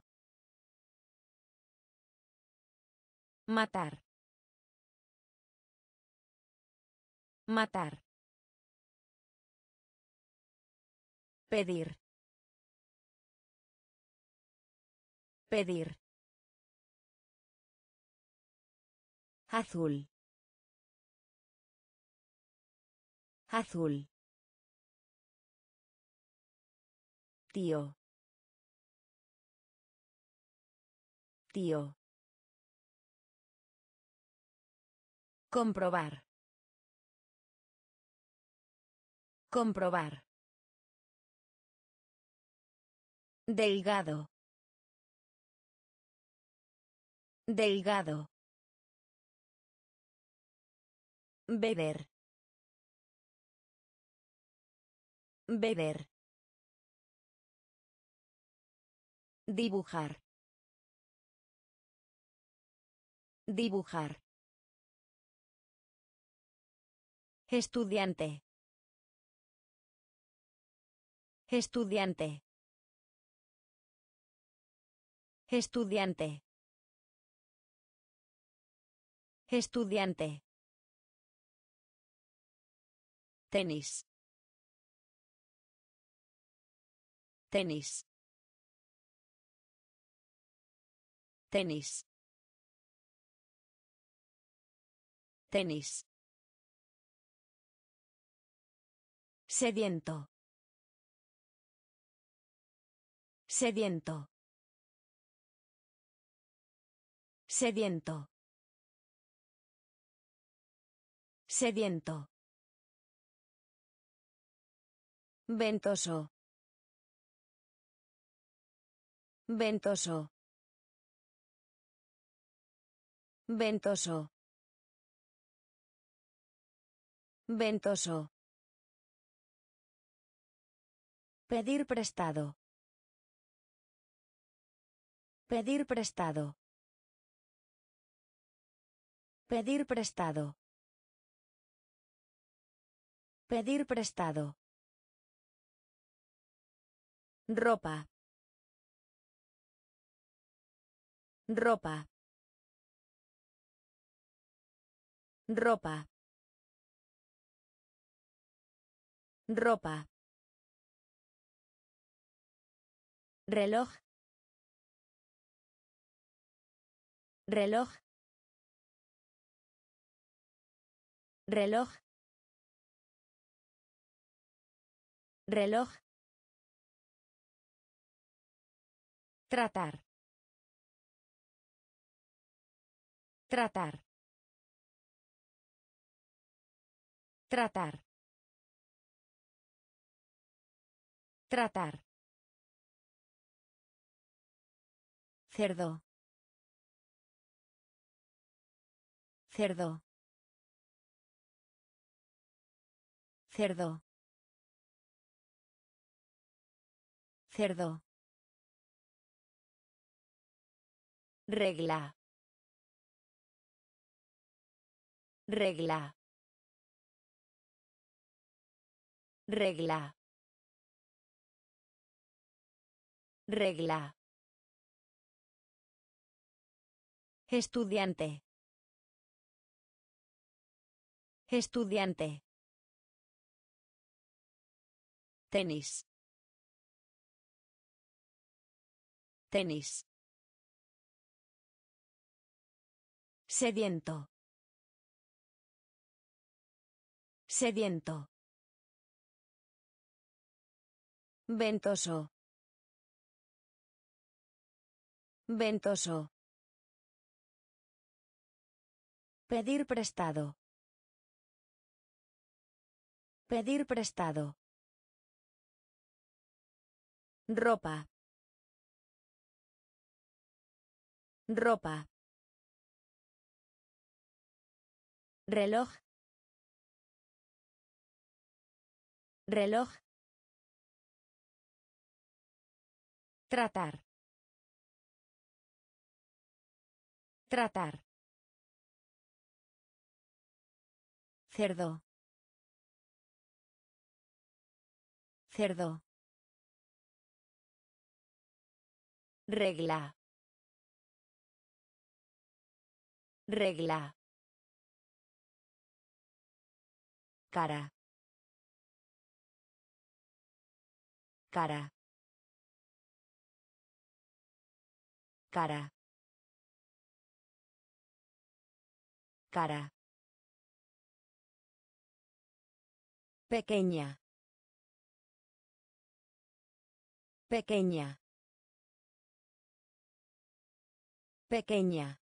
Matar. Matar. Pedir. Pedir. Azul. Azul. Tío. Tío. Comprobar. Comprobar. Delgado. Delgado. Beber. Beber. Dibujar. Dibujar. Estudiante. Estudiante. Estudiante. Estudiante. Tenis. Tenis. Tenis. Tenis. Sediento. Sediento. Sediento. Sediento. Ventoso. Ventoso. Ventoso. Ventoso. Pedir prestado. Pedir prestado. Pedir prestado. Pedir prestado. Ropa. Ropa. Ropa. Ropa. Reloj. Reloj. Reloj. Reloj. Tratar. Tratar. Tratar. Tratar. Cerdo. Cerdo. Cerdo. Cerdo. Regla. Regla. Regla. Regla. Estudiante. Estudiante. Tenis. Tenis. Sediento. Sediento. Ventoso. Ventoso. Pedir prestado. Pedir prestado. Ropa. Ropa. Reloj. Reloj. Tratar. Tratar. Cerdo. Cerdo. Regla. Regla. Cara. Cara. Cara. Cara. Pequeña. Pequeña. Pequeña.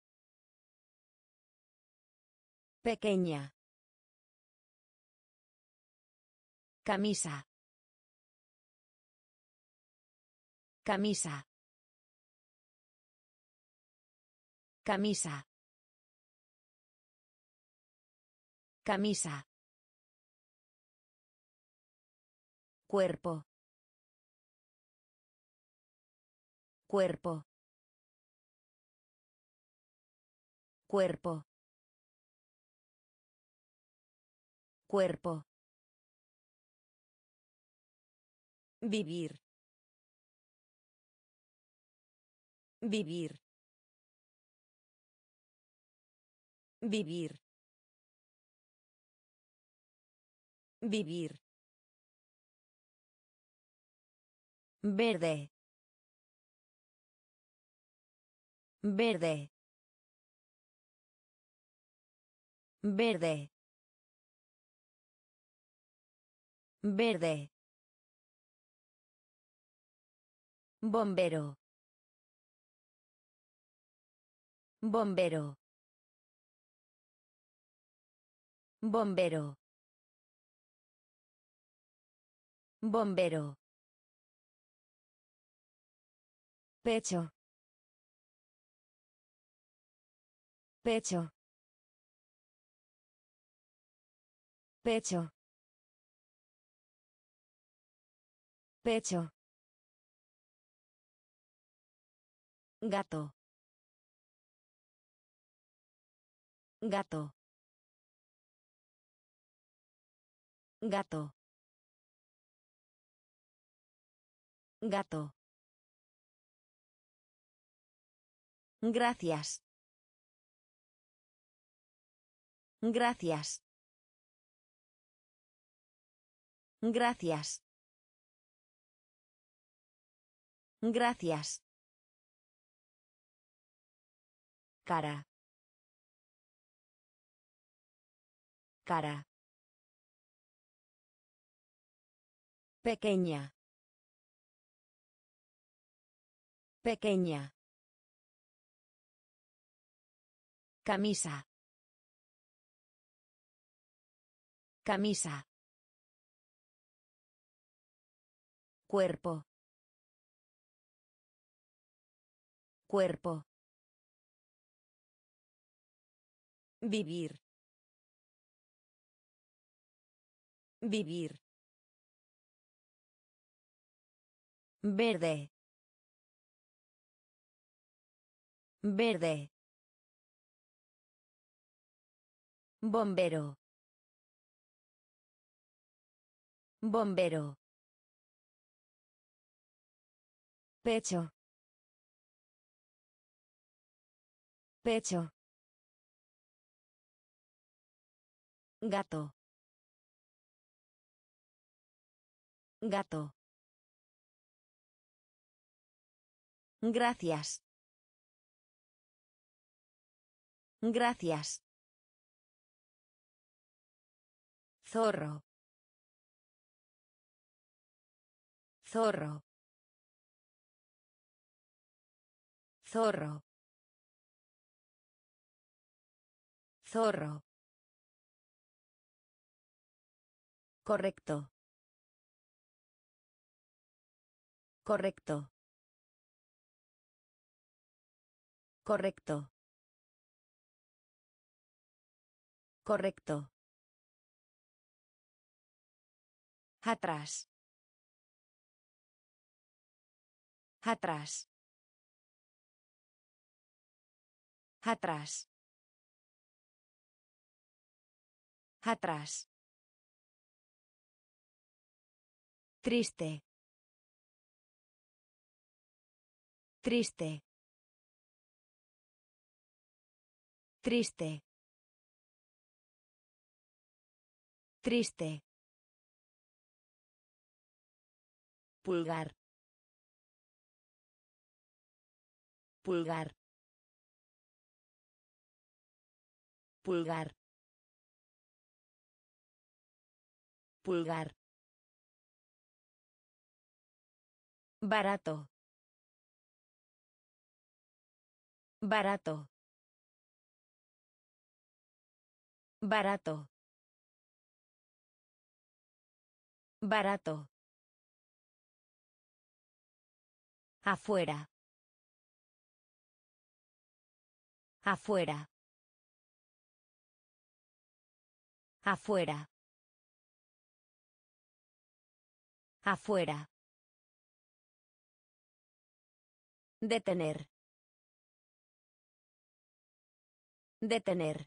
Pequeña. Camisa. Camisa. Camisa. Camisa. Cuerpo. Cuerpo. Cuerpo. Cuerpo. Vivir. Vivir. Vivir. Vivir. Verde. Verde. Verde. Verde. Bombero. Bombero. Bombero. Bombero. Pecho. Pecho. Pecho. Pecho. Gato. Gato. Gato. Gato. Gracias. Gracias. Gracias. Gracias. Cara. Cara. Pequeña. Pequeña. Camisa. Camisa. Cuerpo. Cuerpo. Vivir. Vivir. Verde. Verde. Bombero. Bombero. Pecho. Pecho. Gato. Gato. Gracias. Gracias. Zorro. Zorro. Zorro. Zorro. Correcto. Correcto. Correcto. Correcto. Atrás. Atrás. Atrás. Atrás. Triste. Triste. Triste. Triste. Pulgar. Pulgar. Pulgar. Pulgar. Barato. Barato. Barato. Barato. Afuera. Afuera. Afuera. Afuera. Detener. Detener.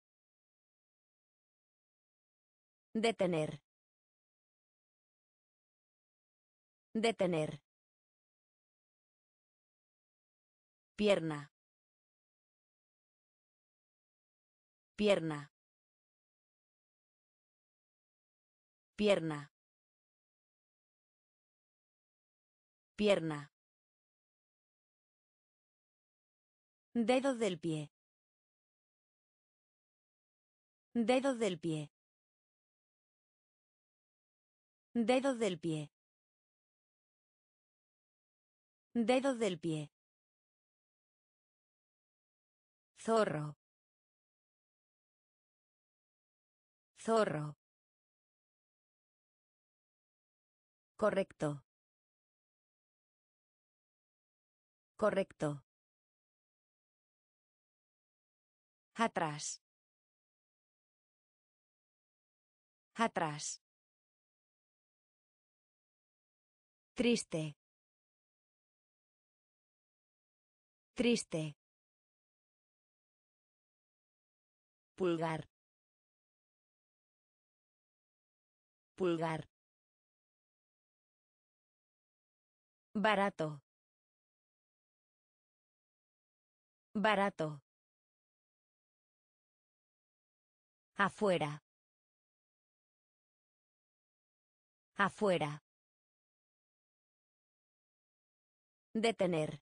Detener. Detener. Pierna. Pierna. Pierna. Pierna. Dedo del pie. Dedo del pie. Dedo del pie. Dedo del pie. Zorro. Zorro. Correcto. Correcto. Atrás. Atrás. Triste. Triste. Pulgar. Pulgar. Barato. Barato. Afuera. Afuera. Detener.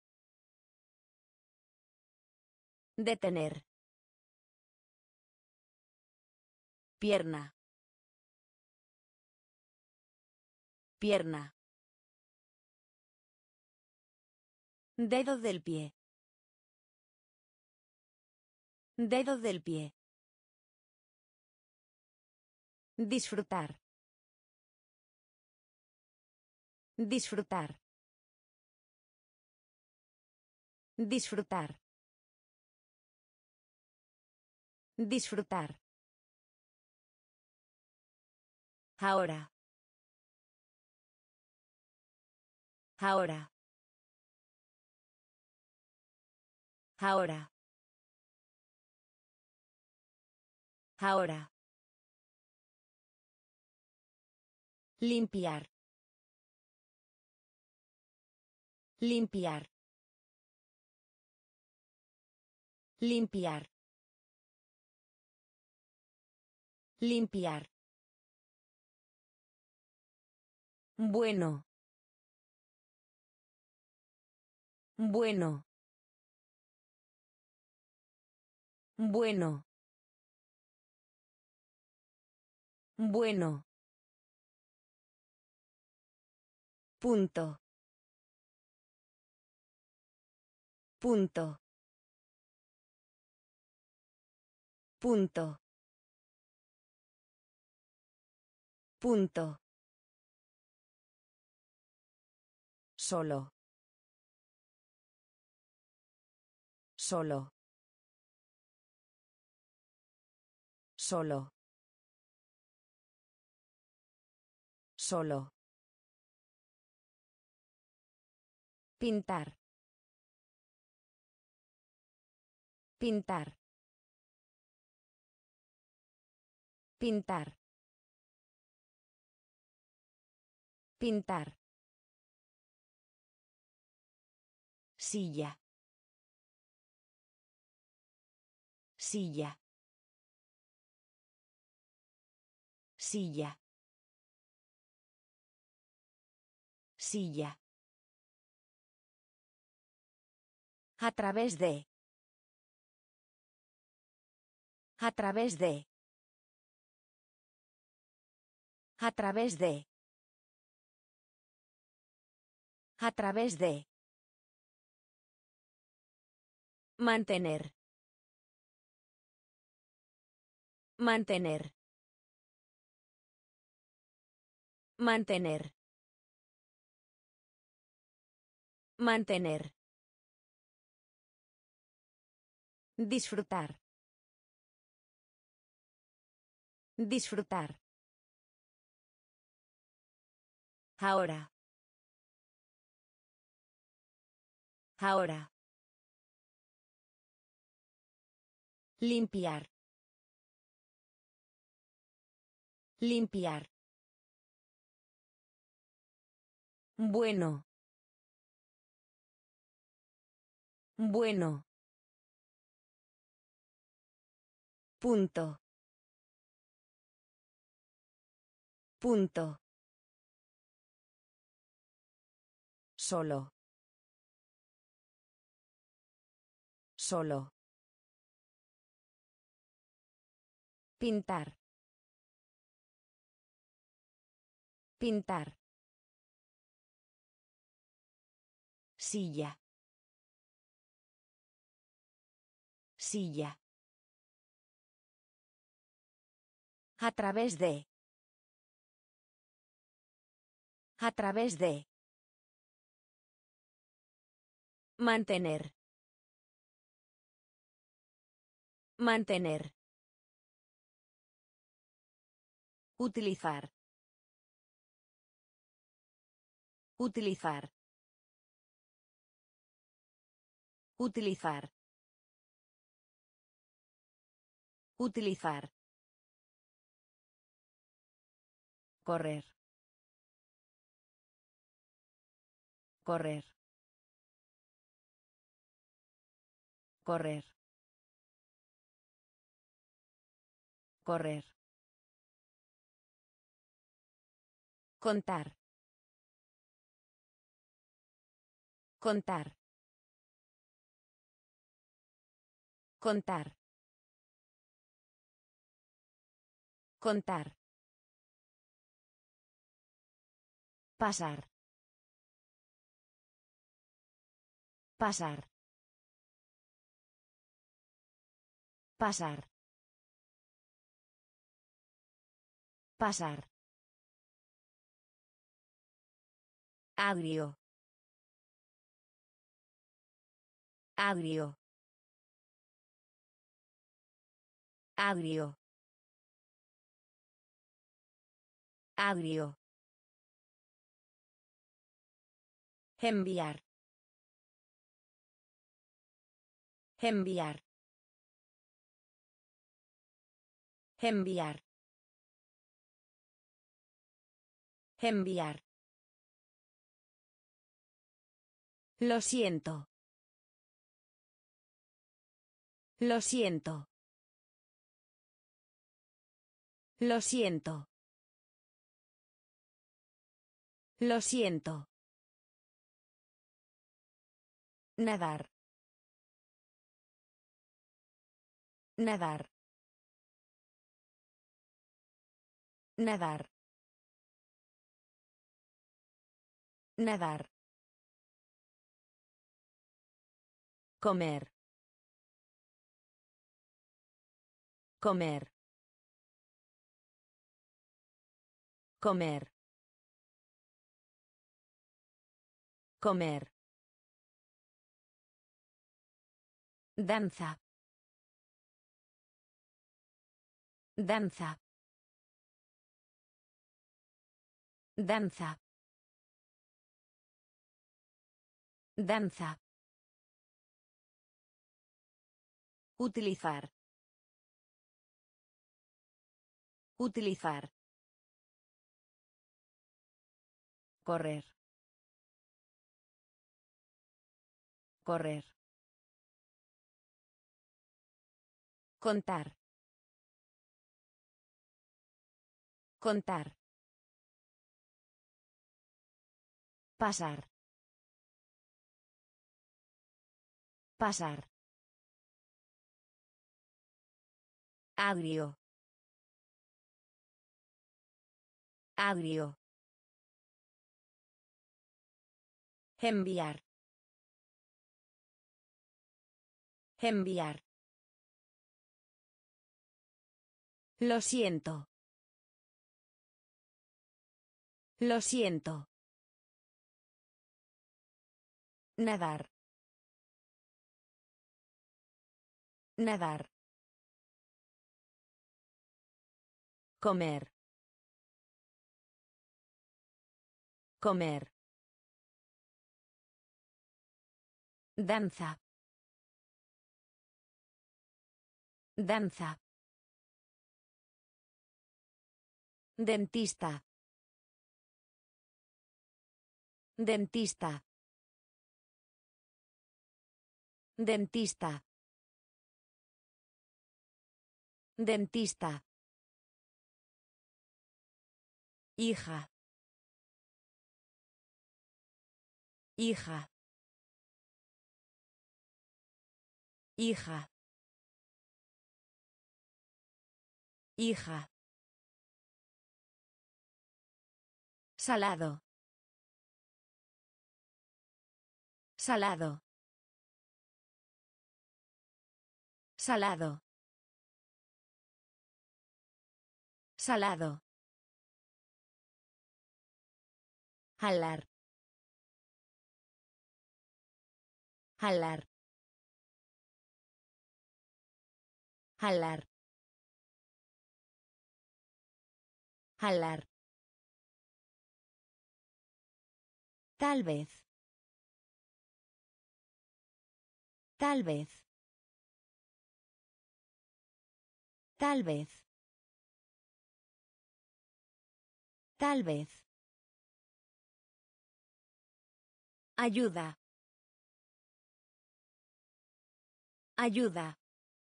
Detener. Pierna. Pierna. Dedo del pie. Dedo del pie. Disfrutar. Disfrutar. Disfrutar. Disfrutar. Ahora. Ahora. Ahora. Ahora. Limpiar. Limpiar. Limpiar. Limpiar. Bueno. Bueno. Bueno. Bueno. Punto. Punto. Punto. Punto. Solo. Solo. Solo. Solo. Pintar. Pintar. Pintar. Pintar. Silla. Silla. Silla. Silla. A través de. A través de. A través de. A través de. Mantener. Mantener. Mantener. Mantener. Disfrutar. Disfrutar. Ahora. Ahora. Limpiar. Limpiar. Bueno. Bueno. Punto. Punto. Solo. Solo. Pintar. Pintar. Silla. Silla. A través de. A través de. Mantener. Mantener. Utilizar. Utilizar. Utilizar. Utilizar. Correr. Correr. Correr. Correr. Contar. Contar. Contar. Contar. Pasar. Pasar. Pasar. Pasar. Agrio. Agrio. Agrio. Agrio. Enviar. Enviar. Enviar. Enviar. Lo siento. Lo siento. Lo siento. Lo siento. Nadar. Nadar. Nadar. Nadar. Comer. Comer. Comer. Comer. Danza. Danza. Danza. Danza. Utilizar. Utilizar. Correr. Correr. Contar. Contar. Pasar. Pasar. Agrio. Agrio. Enviar. Enviar. Lo siento. Lo siento. Nadar. Nadar. Comer. Comer. Danza. Danza. Dentista. Dentista. Dentista. Dentista. Hija. Hija. Hija. Hija. Salado. Salado. Salado. Salado. Jalar. Jalar. Jalar. Jalar. Tal vez. Tal vez. Tal vez. Tal vez. Ayuda. Ayuda.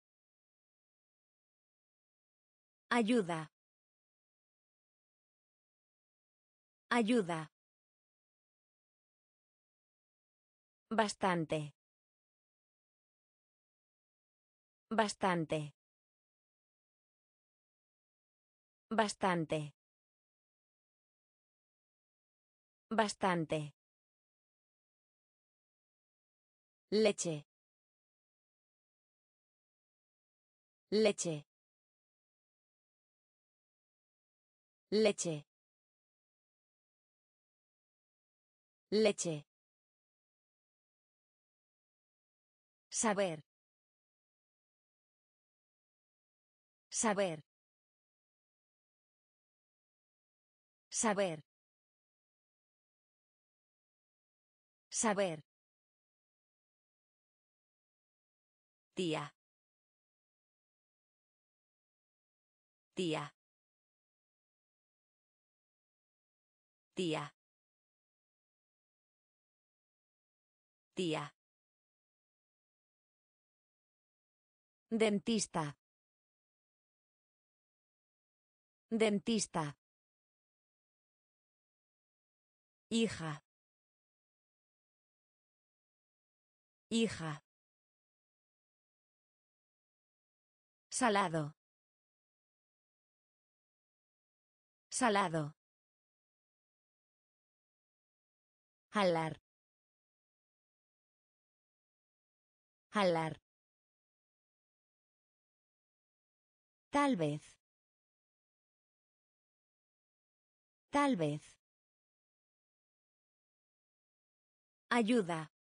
Ayuda. Ayuda. Bastante. Bastante. Bastante. Bastante. Leche. Leche. Leche. Leche. Saber. Saber. Saber. Saber. Tía. Tía. Tía. Tía. Dentista. Dentista. Hija. Hija. Salado. Salado. Jalar. Jalar. Tal vez. Tal vez. Ayuda.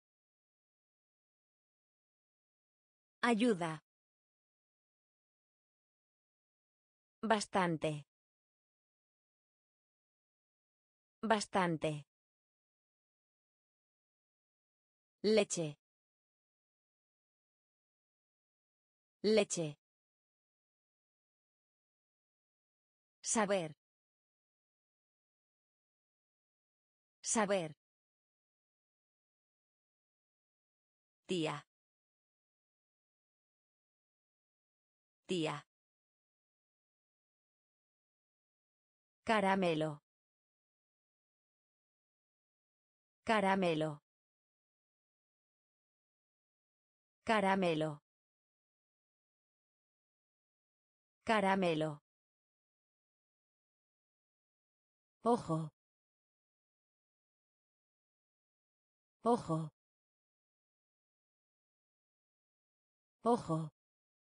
Ayuda. Bastante. Bastante. Leche. Leche. Saber. Saber. Tía. Tía. Caramelo. Caramelo. Caramelo. Caramelo. Ojo. Ojo. Ojo.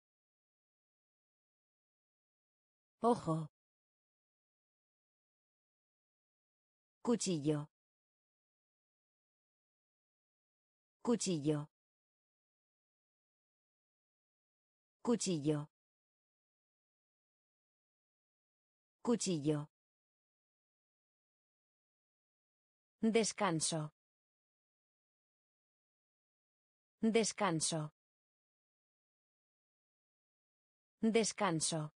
Ojo. Cuchillo. Cuchillo. Cuchillo. Cuchillo. Descanso. Descanso. Descanso.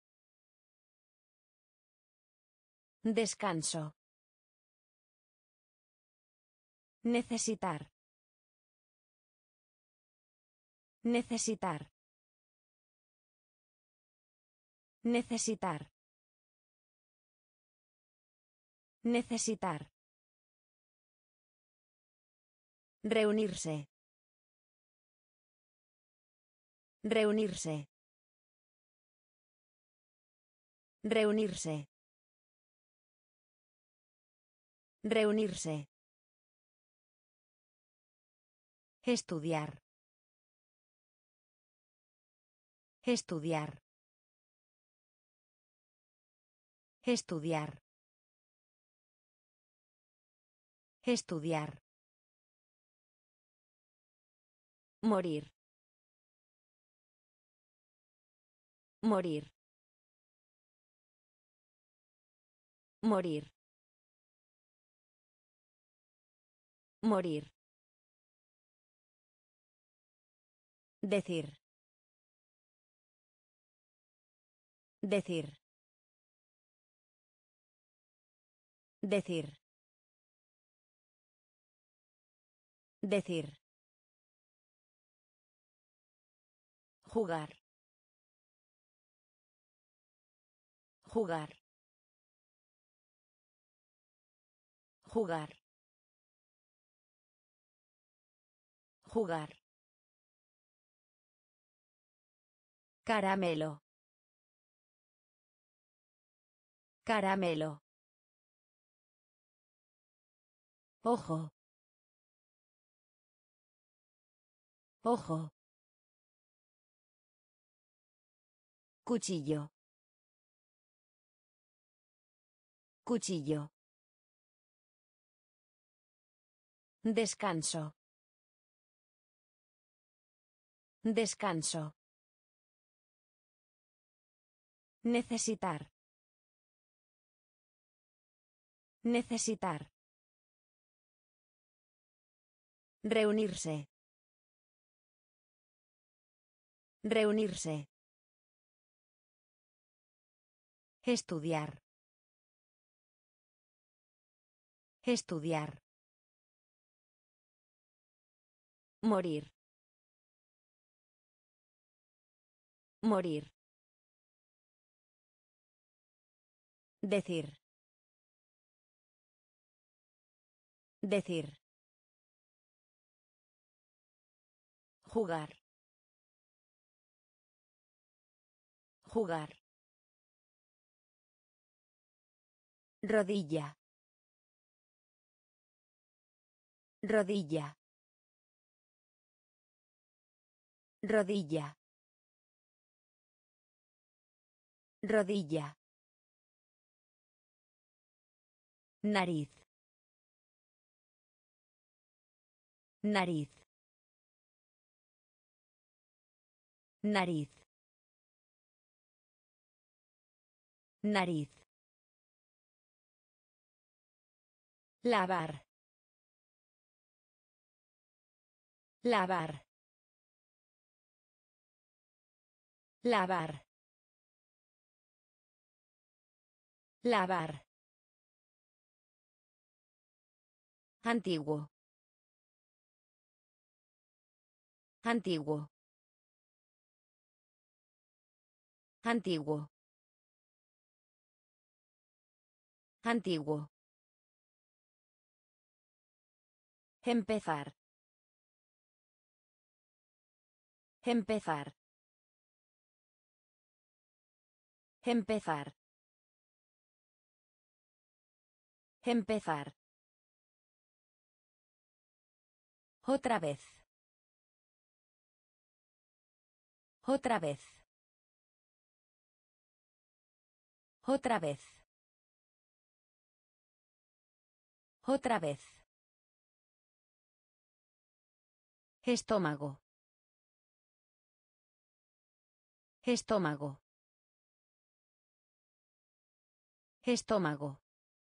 Descanso. Necesitar. Necesitar. Necesitar. Necesitar. Reunirse. Reunirse. Reunirse. Reunirse. Estudiar. Estudiar. Estudiar. Estudiar. Morir. Morir. Morir. Morir. Decir. Decir. Decir. Decir. Jugar. Jugar. Jugar. Jugar. Caramelo. Caramelo. Ojo. Ojo. Cuchillo. Cuchillo. Descanso. Descanso. Necesitar. Necesitar. Reunirse. Reunirse. Estudiar. Estudiar. Morir. Morir. Decir. Decir. Jugar. Jugar. Rodilla. Rodilla. Rodilla. Rodilla. Nariz. Nariz. Nariz. Nariz. Lavar. Lavar. Lavar. Lavar. Antiguo. Antiguo. Antiguo. Antiguo. Empezar. Empezar. Empezar. Empezar. Otra vez. Otra vez. Otra vez. Otra vez. Estómago. Estómago. Estómago.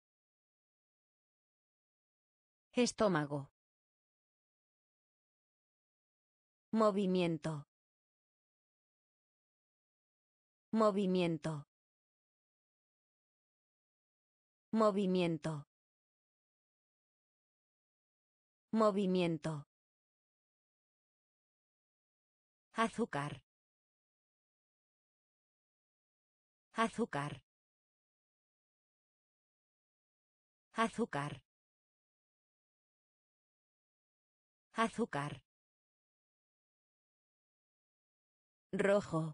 Estómago. Movimiento. Movimiento. Movimiento. Movimiento. Azúcar. Azúcar. Azúcar. Azúcar. Rojo.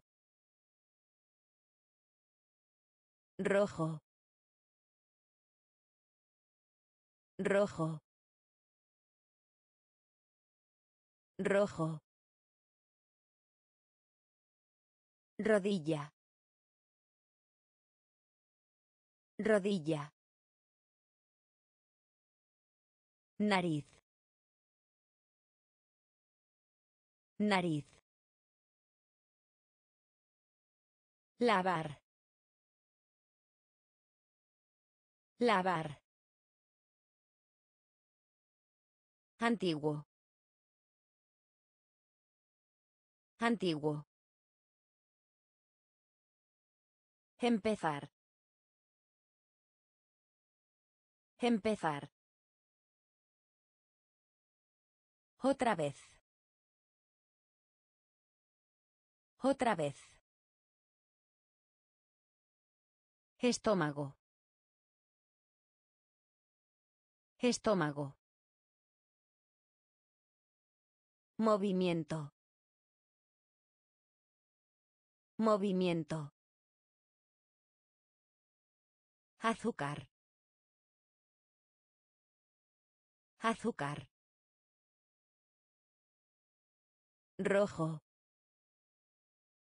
Rojo. Rojo. Rojo. Rodilla. Rodilla. Nariz. Nariz. Lavar. Lavar. Antiguo. Antiguo. Empezar. Empezar. Otra vez. Otra vez. Estómago. Estómago. Movimiento. Movimiento. Azúcar. Azúcar. Rojo.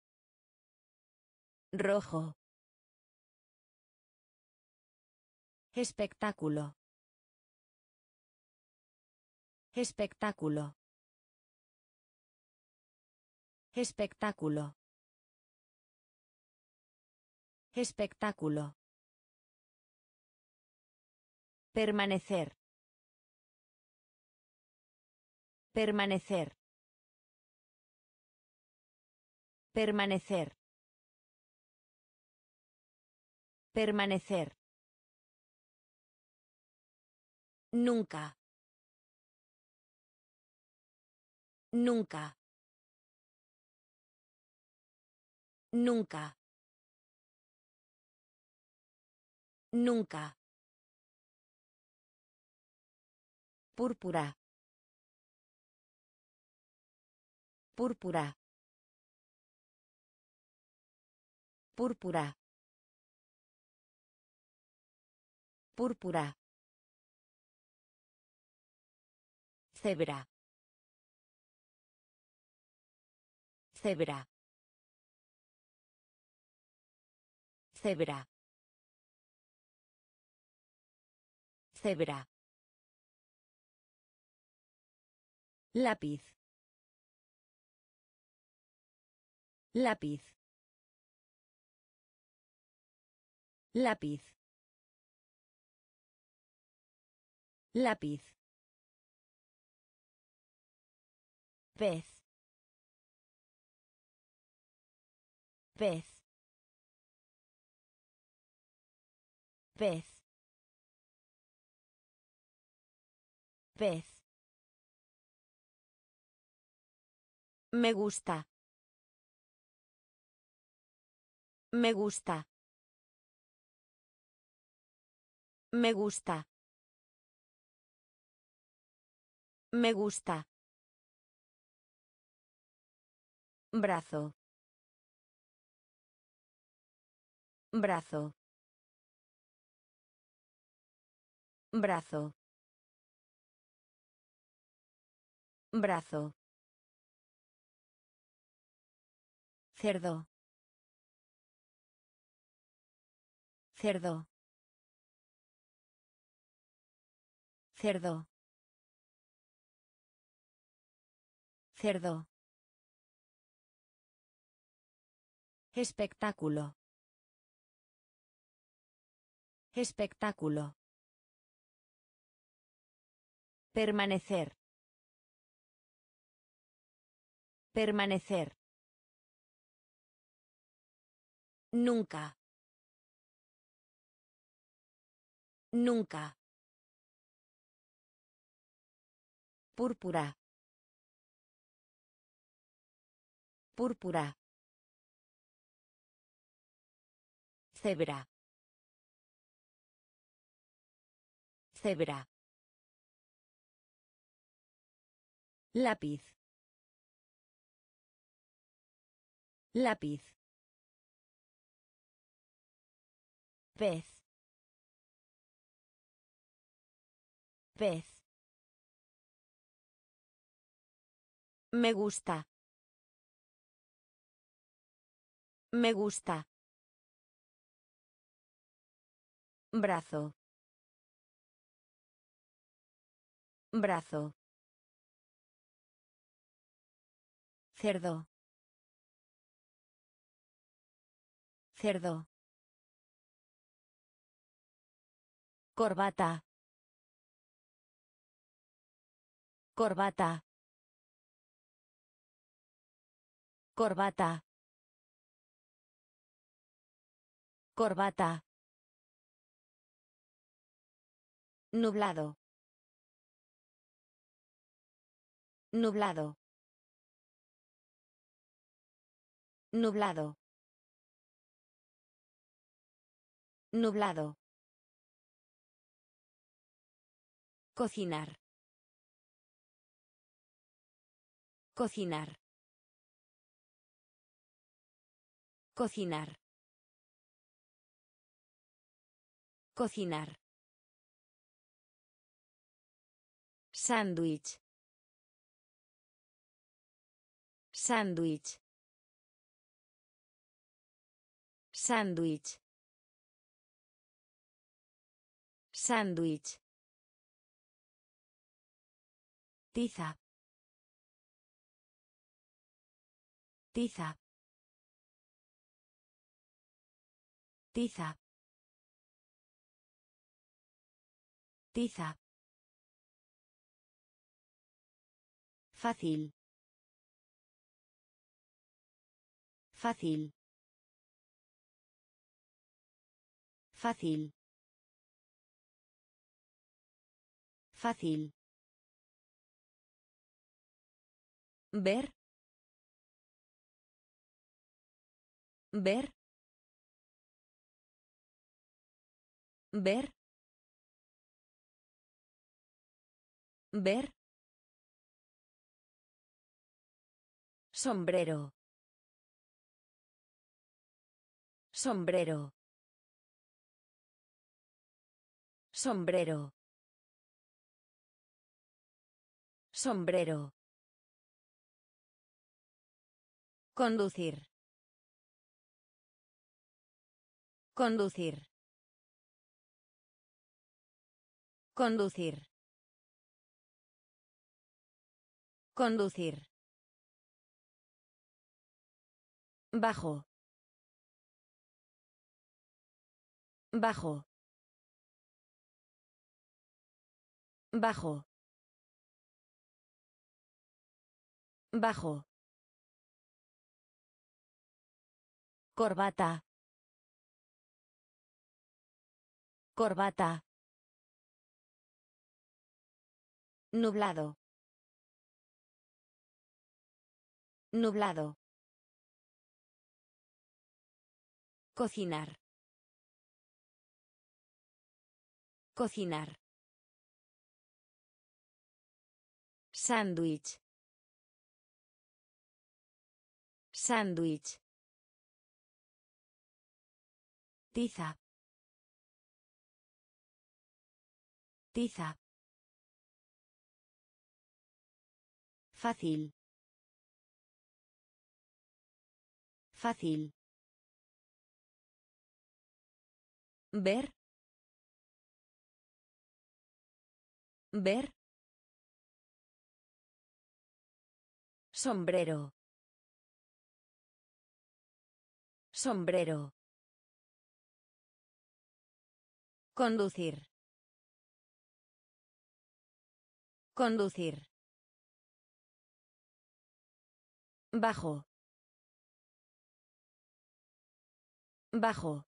Rojo. Espectáculo. Espectáculo. Espectáculo. Espectáculo. Permanecer. Permanecer. Permanecer. Permanecer. Nunca. Nunca. Nunca. Nunca. Púrpura. Púrpura. Púrpura. Púrpura. Cebra. Cebra. Cebra. Cebra. Lápiz. Lápiz. Lápiz. Lápiz. Pez. Pez. Pez. Pez. Me gusta. Me gusta. Me gusta. Me gusta. Brazo. Brazo. Brazo. Brazo. Cerdo. Cerdo. Cerdo. Cerdo. Espectáculo. Espectáculo. Permanecer. Permanecer. Nunca. Nunca. Púrpura. Púrpura. Cebra. Cebra. Lápiz. Lápiz. Pez. Pez. Me gusta. Me gusta. Brazo. Brazo. Cerdo. Cerdo. Corbata. Corbata. Corbata. Corbata. Nublado. Nublado. Nublado. Nublado. Cocinar. Cocinar. Cocinar. Cocinar. Sándwich. Sándwich. Sándwich. Sándwich. Tiza. Tiza. Tiza. Tiza. Fácil. Fácil. Fácil. Fácil. Ver. Ver. Ver. Ver. Sombrero. Sombrero. Sombrero. Sombrero. Conducir. Conducir. Conducir. Conducir. Bajo. Bajo. Bajo. Bajo. Corbata. Corbata. Nublado. Nublado. Cocinar. Cocinar. Sándwich. Sándwich. Tiza. Tiza. Fácil. Fácil. Ver. Ver. Sombrero. Sombrero. Conducir. Conducir. Bajo. Bajo.